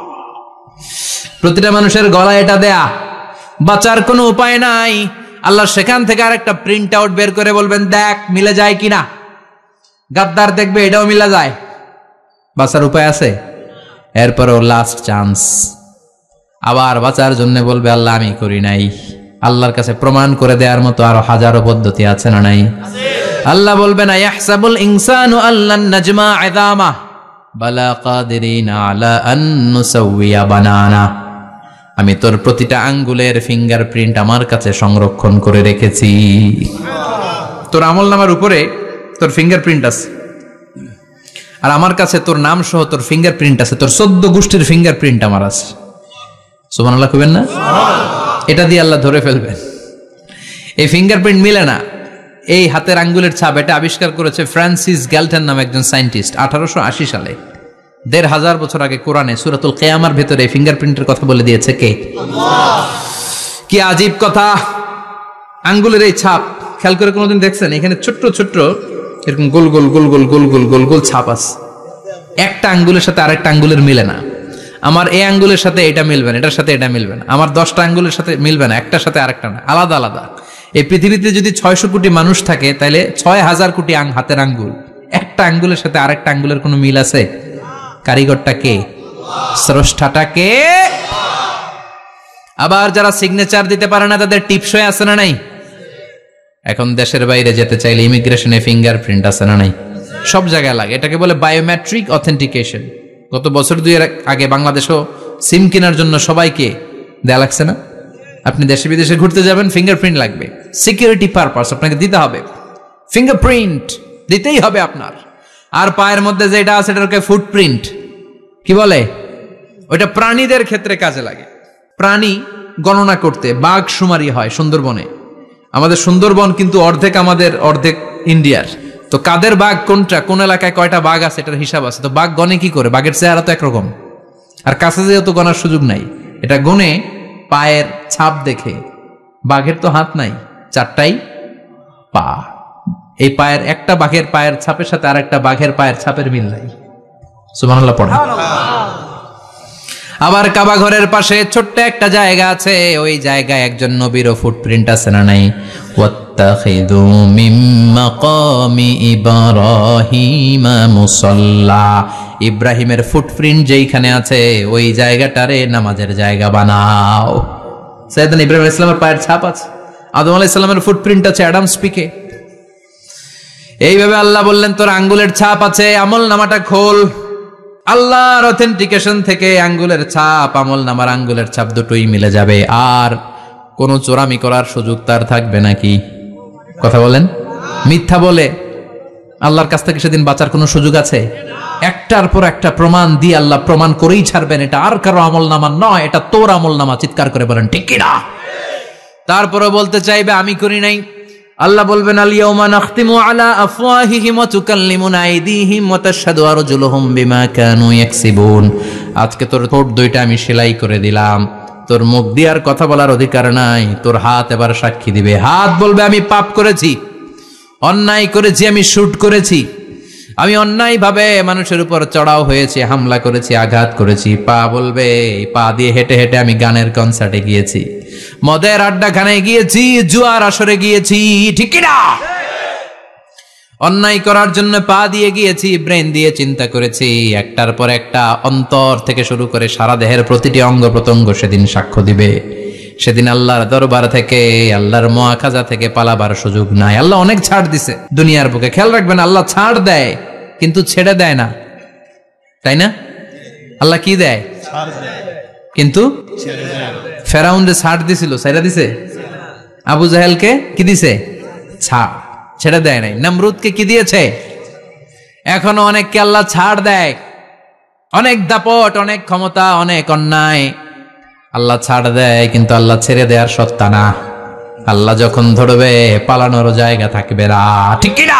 প্রতিটা মানুষের গলায় এটা দেয়া, বাঁচার কোনো উপায় নাই। আল্লাহ সেখান থেকে আরেকটা প্রিন্ট আউট বের করে বলবেন দেখ মিলে যায় কিনা। গাদ্দার দেখবে এটাও মিলে যায়, বাঁচার উপায় আছে। এরপরও লাস্ট চান্স, আবার বাঁচার জন্য বলবে আল্লাহ আমি করি নাই। আল্লাহর কাছে প্রমাণ করে দেওয়ার মতো আরো হাজারো পদ্ধতি আছে না নাই? আল্লাহ বলবেন ইয়াহসাবুল ইনসানু আল্লান নাজমা ইযামা বালা কাদিরিনা আলা আন নুসাউইয়া বানানা। আমি তোর প্রতিটা আঙ্গুলের ফিঙ্গারপ্রিন্ট আমার কাছে সংরক্ষণ করে রেখেছি। তোর আমলনামার উপরে তোর ফিঙ্গারপ্রিন্ট আছে, আর আমার কাছে তোর নাম সহ তোর ফিঙ্গারপ্রিন্ট আছে, তোর চোদ্দ গোষ্ঠীর ফিঙ্গারপ্রিন্ট আমার আছে। সুবহানাল্লাহ কইবেন না? এটা দিয়ে আল্লাহ ধরে ফেলবেন। এই ফিঙ্গারপ্রিন্ট মিলে না, এই হাতের আঙ্গুলের ছাপ, এটা আবিষ্কার করেছে ফ্রান্সিস গ্যালটন নামে একজন সায়েন্টিস্ট আঠারোশো আশি সালে। দেড় হাজার বছর আগে কোরআনে সূরাতুল কিয়ামার ভেতরে ফিঙ্গারপ্রিন্টের কথা বলে দিয়েছে কে? আল্লাহ। কি আজীব কথা! আঙ্গুলের এই ছাপ খেয়াল করে কোনোদিন দেখছেন? এখানে ছোট্ট ছোট্ট এরকম গোল গোল গোল গোল গোল গোল গোল গোল ছাপ আছে, একটা আঙ্গুলের সাথে আরেকটা আঙ্গুলের মিলে না। আমার এই আঙ্গুলের সাথে এটা মিলবে না, এটার সাথে এটা মিলবে না। আমার দশটা আঙ্গুলের সাথে মিলবে না, একটার সাথে আরেকটা না, আলাদা আলাদা। এই পৃথিবীতে যদি ছয়শো কোটি মানুষ থাকে তাহলে ছয় হাজার কোটি হাতের আঙ্গুল, একটা আঙ্গুলের সাথে আরেকটা আঙ্গুলের কোনো মিল আছে? কারিগরটা কে? স্রষ্টাটা কে? আবার যারা সিগনেচার দিতে পারে না তাদের টিপসই আছে না নাই? এখন দেশের বাইরে যেতে চাইলে ইমিগ্রেশনে ফিঙ্গারপ্রিন্ট আছে না নাই? সব জায়গায় লাগে। এটাকে বলে বায়োমেট্রিক অথেন্টিকেশন। গত বছর দুই আগে বাংলাদেশও সিম কেনার জন্য সবাইকে দেয়া লাগছে না? আপনি দেশে বিদেশে ঘুরতে যাবেন, ফিঙ্গারপ্রিন্ট লাগবে, সিকিউরিটি পারপাস আপনাকে দিতে হবে, ফিঙ্গারপ্রিন্ট দিতেই হবে আপনার। আর পায়ের মধ্যে যেটা আছে এটাকে ফুটপ্রিন্ট কি বলে, ওইটা প্রাণীদের ক্ষেত্রে কাজে লাগে। প্রাণী গণনা করতে বাঘ শুমারি হয় সুন্দরবনে। আমাদের সুন্দরবন কিন্তু অর্ধেক আমাদের অর্ধেক ইন্ডিয়ার। তো কাদের বাঘ কোনটা, কোন এলাকায় কয়টা বাঘ আছে এটার হিসাব আছে। তো বাঘ গনে কি করে? বাঘের চেহারা তো একরকম, আর কাছে যেহেতু গনার সুযোগ নাই, এটা গনে পায়ের ছাপ দেখে। বাঘের তো হাত নাই, চারটাই পা। এই পায়ের একটা বাঘের পায়ের ছাপের সাথে আর একটা বাঘের পায়ের ছাপের মিল নাই। সুবহানাল্লাহ পড়ে। আবার কাবা ঘরের পাশে ছোট্ট একটা জায়গা আছে, ওই জায়গায় একজন নবীরও ফুটপ্রিন্ট আছে না নাই? ওয়াত্তাখিযু মিন মাকামি ইব্রাহিমা মুসাল্লা। ইব্রাহিমের ফুটপ্রিন্ট যেইখানে আছে ওই জায়গাটারে নামাজের জায়গা বানাও। সাইয়েদনা ইব্রাহিম আলাইহিস সালামের পায়ের ছাপ আছে, আদম আলাইহিস সালামের ফুটপ্রিন্ট আছে অ্যাডামস পিকে। এইভাবে আল্লাহ বললেন তোর আঙ্গুলের ছাপ আছে, আমল নামাটা খোল। আল্লাহর অথেন্টিকেশন থেকে আঙ্গুলের ছাপ, আমল নামার আঙ্গুলের ছাপ দুটোই মিলে যাবে, আর কোনো চোরামি করার সুযোগ তার থাকবে নাকি? কথা বলেন। মিথ্যা বলে আল্লাহর কাছ থেকে সেদিন বাঁচার কোনো সুযোগ আছে? একটার পর একটা প্রমাণ দিয়ে আল্লাহ প্রমাণ করেই ছাড়বেন এটা আর কারো আমল নামা নয়, এটা তোর আমল নামা। চিৎকার করে বলেন ঠিক কিনা? তারপরে বলতে চাইবে আমি করি নাই। আল্লাহ বলবেন আল ইয়াউমা নাখতিমু আলা আফওয়াহিহিম ওয়া তুকাল্লিমুনা আইদিহিম ওয়া তাশহাদু আরজুলুহুম বিমা কানু ইয়াকসিবুন। আজকে তোর ঠোঁট দুইটা আমি সেলাই করে দিলাম, তোর মুখ দিয়ে আর কথা বলার অধিকার নাই, তোর হাত এবার সাক্ষী দিবে। হাত বলবে আমি পাপ করেছি, অন্যায় করেছি, আমি শুট করেছি, আমি অন্যায় ভাবে মানুষের উপর চড়াও হয়েছি, হামলা করেছি, আঘাত করেছি। পা বলবে পা দিয়ে হেঁটে হেঁটে আমি গানের কনসার্টে গিয়েছি, মদের আড্ডাখানায় গিয়েছি, জুয়ার আসরে গিয়েছি, ঠিক কিনা? অন্যায় করার জন্য পা দিয়ে গিয়েছি, ব্রেন দিয়ে চিন্তা করেছি। একটার পর একটা অন্তর থেকে শুরু করে সারা দেহের প্রতিটি অঙ্গ প্রত্যঙ্গ সেদিন সাক্ষ্য দিবে। সেদিন আল্লাহর দরবার থেকে, আল্লাহর মুআখাজা থেকে পালাবার সুযোগ নাই। আল্লাহ অনেক ছাড় দিছে দুনিয়ার বুকে। খেয়াল রাখবেন, আল্লাহ ছাড় দেয় কিন্তু ছেড়ে দেয় না, তাই না? আল্লাহ কি দেয়? কিন্তু ফেরাউনরে ছাড় দিছিল, ছেড়ে দিছে। আবু জাহেলকে কি দিছে? ছাড়, ছেড়ে দেয় নাই। নমরুদকে কি দিয়েছে? এখনো অনেককে আল্লাহ ছাড় দেয়। অনেক দাপট, অনেক ক্ষমতা, অনেক অন্যায় আল্লাহ ছাড় দেয়, কিন্তু আল্লাহ ছেড়ে দেওয়ার সত্তা না। আল্লাহ যখন ধরবে পালানোর জায়গা থাকবে না, ঠিক কিনা?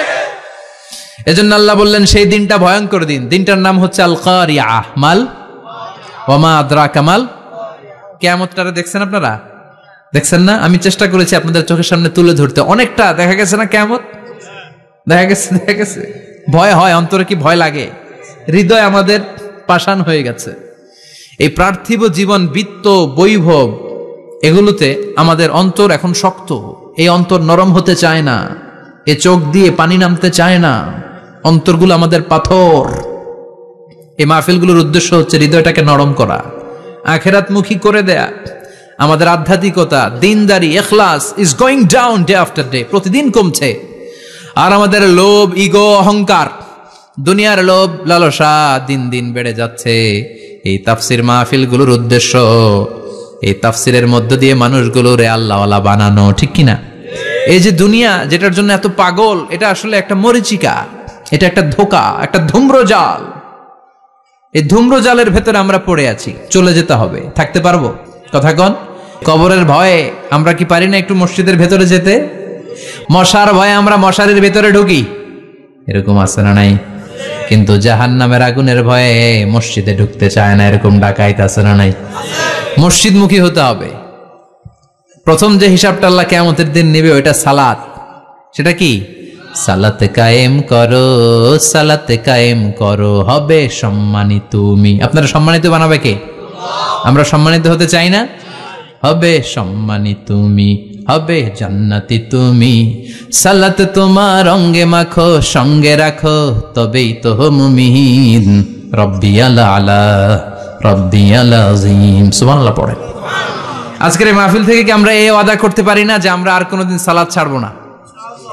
এজন্য আল্লাহ বললেন সেই দিনটা ভয়ঙ্কর দিন। দিনটার নাম হচ্ছে আল কারিয়া। মাল ওয়ামা আদরাকা মাল। কিয়ামতটারে দেখছেন আপনারা? দেখছেন না? আমি চেষ্টা করেছি আপনাদের চোখের সামনে তুলে ধরতে। অনেকটা দেখা গেছে না কিয়ামত? দেখা গেছে, দেখা গেছে। ভয় হয়, অন্তরে কি ভয় লাগে? হৃদয় আমাদের পাষাণ হয়ে গেছে। এই পার্থিব জীবন, বিত্ত, বৈভব, এগুলোতে আমাদের অন্তর এখন শক্ত। এই অন্তর নরম হতে চায় না, এ চোখ দিয়ে পানি নামতে চায় না, অন্তরগুলো আমাদের পাথর। এই মাহফিলগুলোর উদ্দেশ্য হচ্ছে হৃদয়টাকে নরম করা, আখেরাতমুখী করে দেয়া। আমাদের আধ্যাত্মিকতা, দিনদারি, ইখলাস is going down day after day, প্রতিদিন কমছে। আর আমাদের লোভ, ইগো, অহংকার, দুনিয়ার লোভ, লালসা দিন দিন বেড়ে যাচ্ছে। এই তাফসির মাহফিলগুলোর উদ্দেশ্য এই তাফসিরের মধ্য দিয়ে মানুষগুলোরে আল্লাহওয়ালা বানানো, ঠিক কিনা? এই যে দুনিয়া যেটার জন্য এত পাগল, এটা আসলে একটা মরিচিকা, এটা একটা ধোঁকা, একটা ধূম্রজাল। এই ধূম্রজালের ভেতরে আমরা পড়ে আছি, চলে যেতে হবে। থাকতে পারবো? কথা কন। কবরের ভয়ে আমরা কি পারি না একটু মসজিদের ভেতরে যেতে? মশার ভয়ে আমরা মশারির ভেতরে ঢুকি, এরকম আছে না নাই? কিন্তু জাহান্নামের আগুনের ভয়ে মসজিদে ঢুকতে চায় না, এরকম ডাকাইত আছে না নাই? মসজিদমুখী হতে হবে। প্রথম যে হিসাবটা আল্লাহ কিয়ামতের দিন নেবে ওইটা সালাত। সেটা কি? সালাত কায়েম করো, সালাত কায়েম করো, হবে সম্মানিত তুমি। আপনারা সম্মানিত বানাবে কে? আমরা সম্মানিত হতে চাই না? হবে সম্মানিত তুমি, হবে জান্নাতি তুমি। সালাত তোমার অঙ্গে মাখো, সঙ্গে রাখো, তবেই তো মুমিন। রব্বিয়াল আলা, রব্বিয়াল আযীম। সুবহানাল্লাহ পড়ে। আজকের এই মাহফিল থেকে কি আমরা এই ওয়াদা করতে পারি না যে আমরা আর কোনোদিন সালাত ছাড়বো না?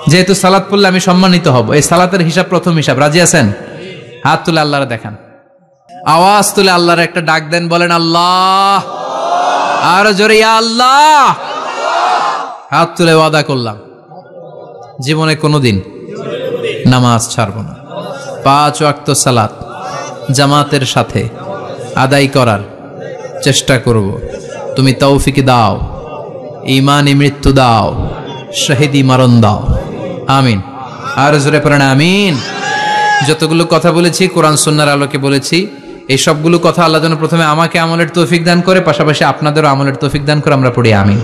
যেহেতু সালাত পড়লে আমি সম্মানিত হব, এই সালাতের হিসাব প্রথম হিসাব। রাজি আছেন? হাত তুলে আল্লাহরে দেখান, আওয়াজ তুলে আল্লাহর একটা ডাক দেন, বলেন আল্লাহ, আর জোরে ইয়া আল্লাহ। হাত তুলে ওয়াদা করলাম জীবনে কোনোদিন নামাজ ছাড়ব না, পাঁচ ওয়াক্ত সালাত জামাতের সাথে আদায় করার চেষ্টা করব। তুমি তৌফিক দাও, ঈমানি মৃত্যু দাও, শহীদি মরণ দাও, আমিন। আর জোরে পড়েন আমিন। যতগুলো কথা বলেছি কোরআন সুন্নাহর আলোকে বলেছি, এই সবগুলো কথা আল্লাহ যেন প্রথমে আমাকে আমলের তৌফিক দান করে, পাশাপাশি আপনাদেরও আমলের তৌফিক দান করে। আমরা পড়ি আমিন।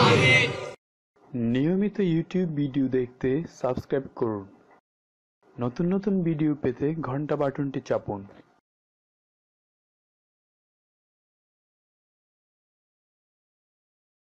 নিয়মিত ইউটিউব ভিডিও দেখতে সাবস্ক্রাইব করুন, নতুন নতুন ভিডিও পেতে ঘন্টা বাটনটি চাপুন।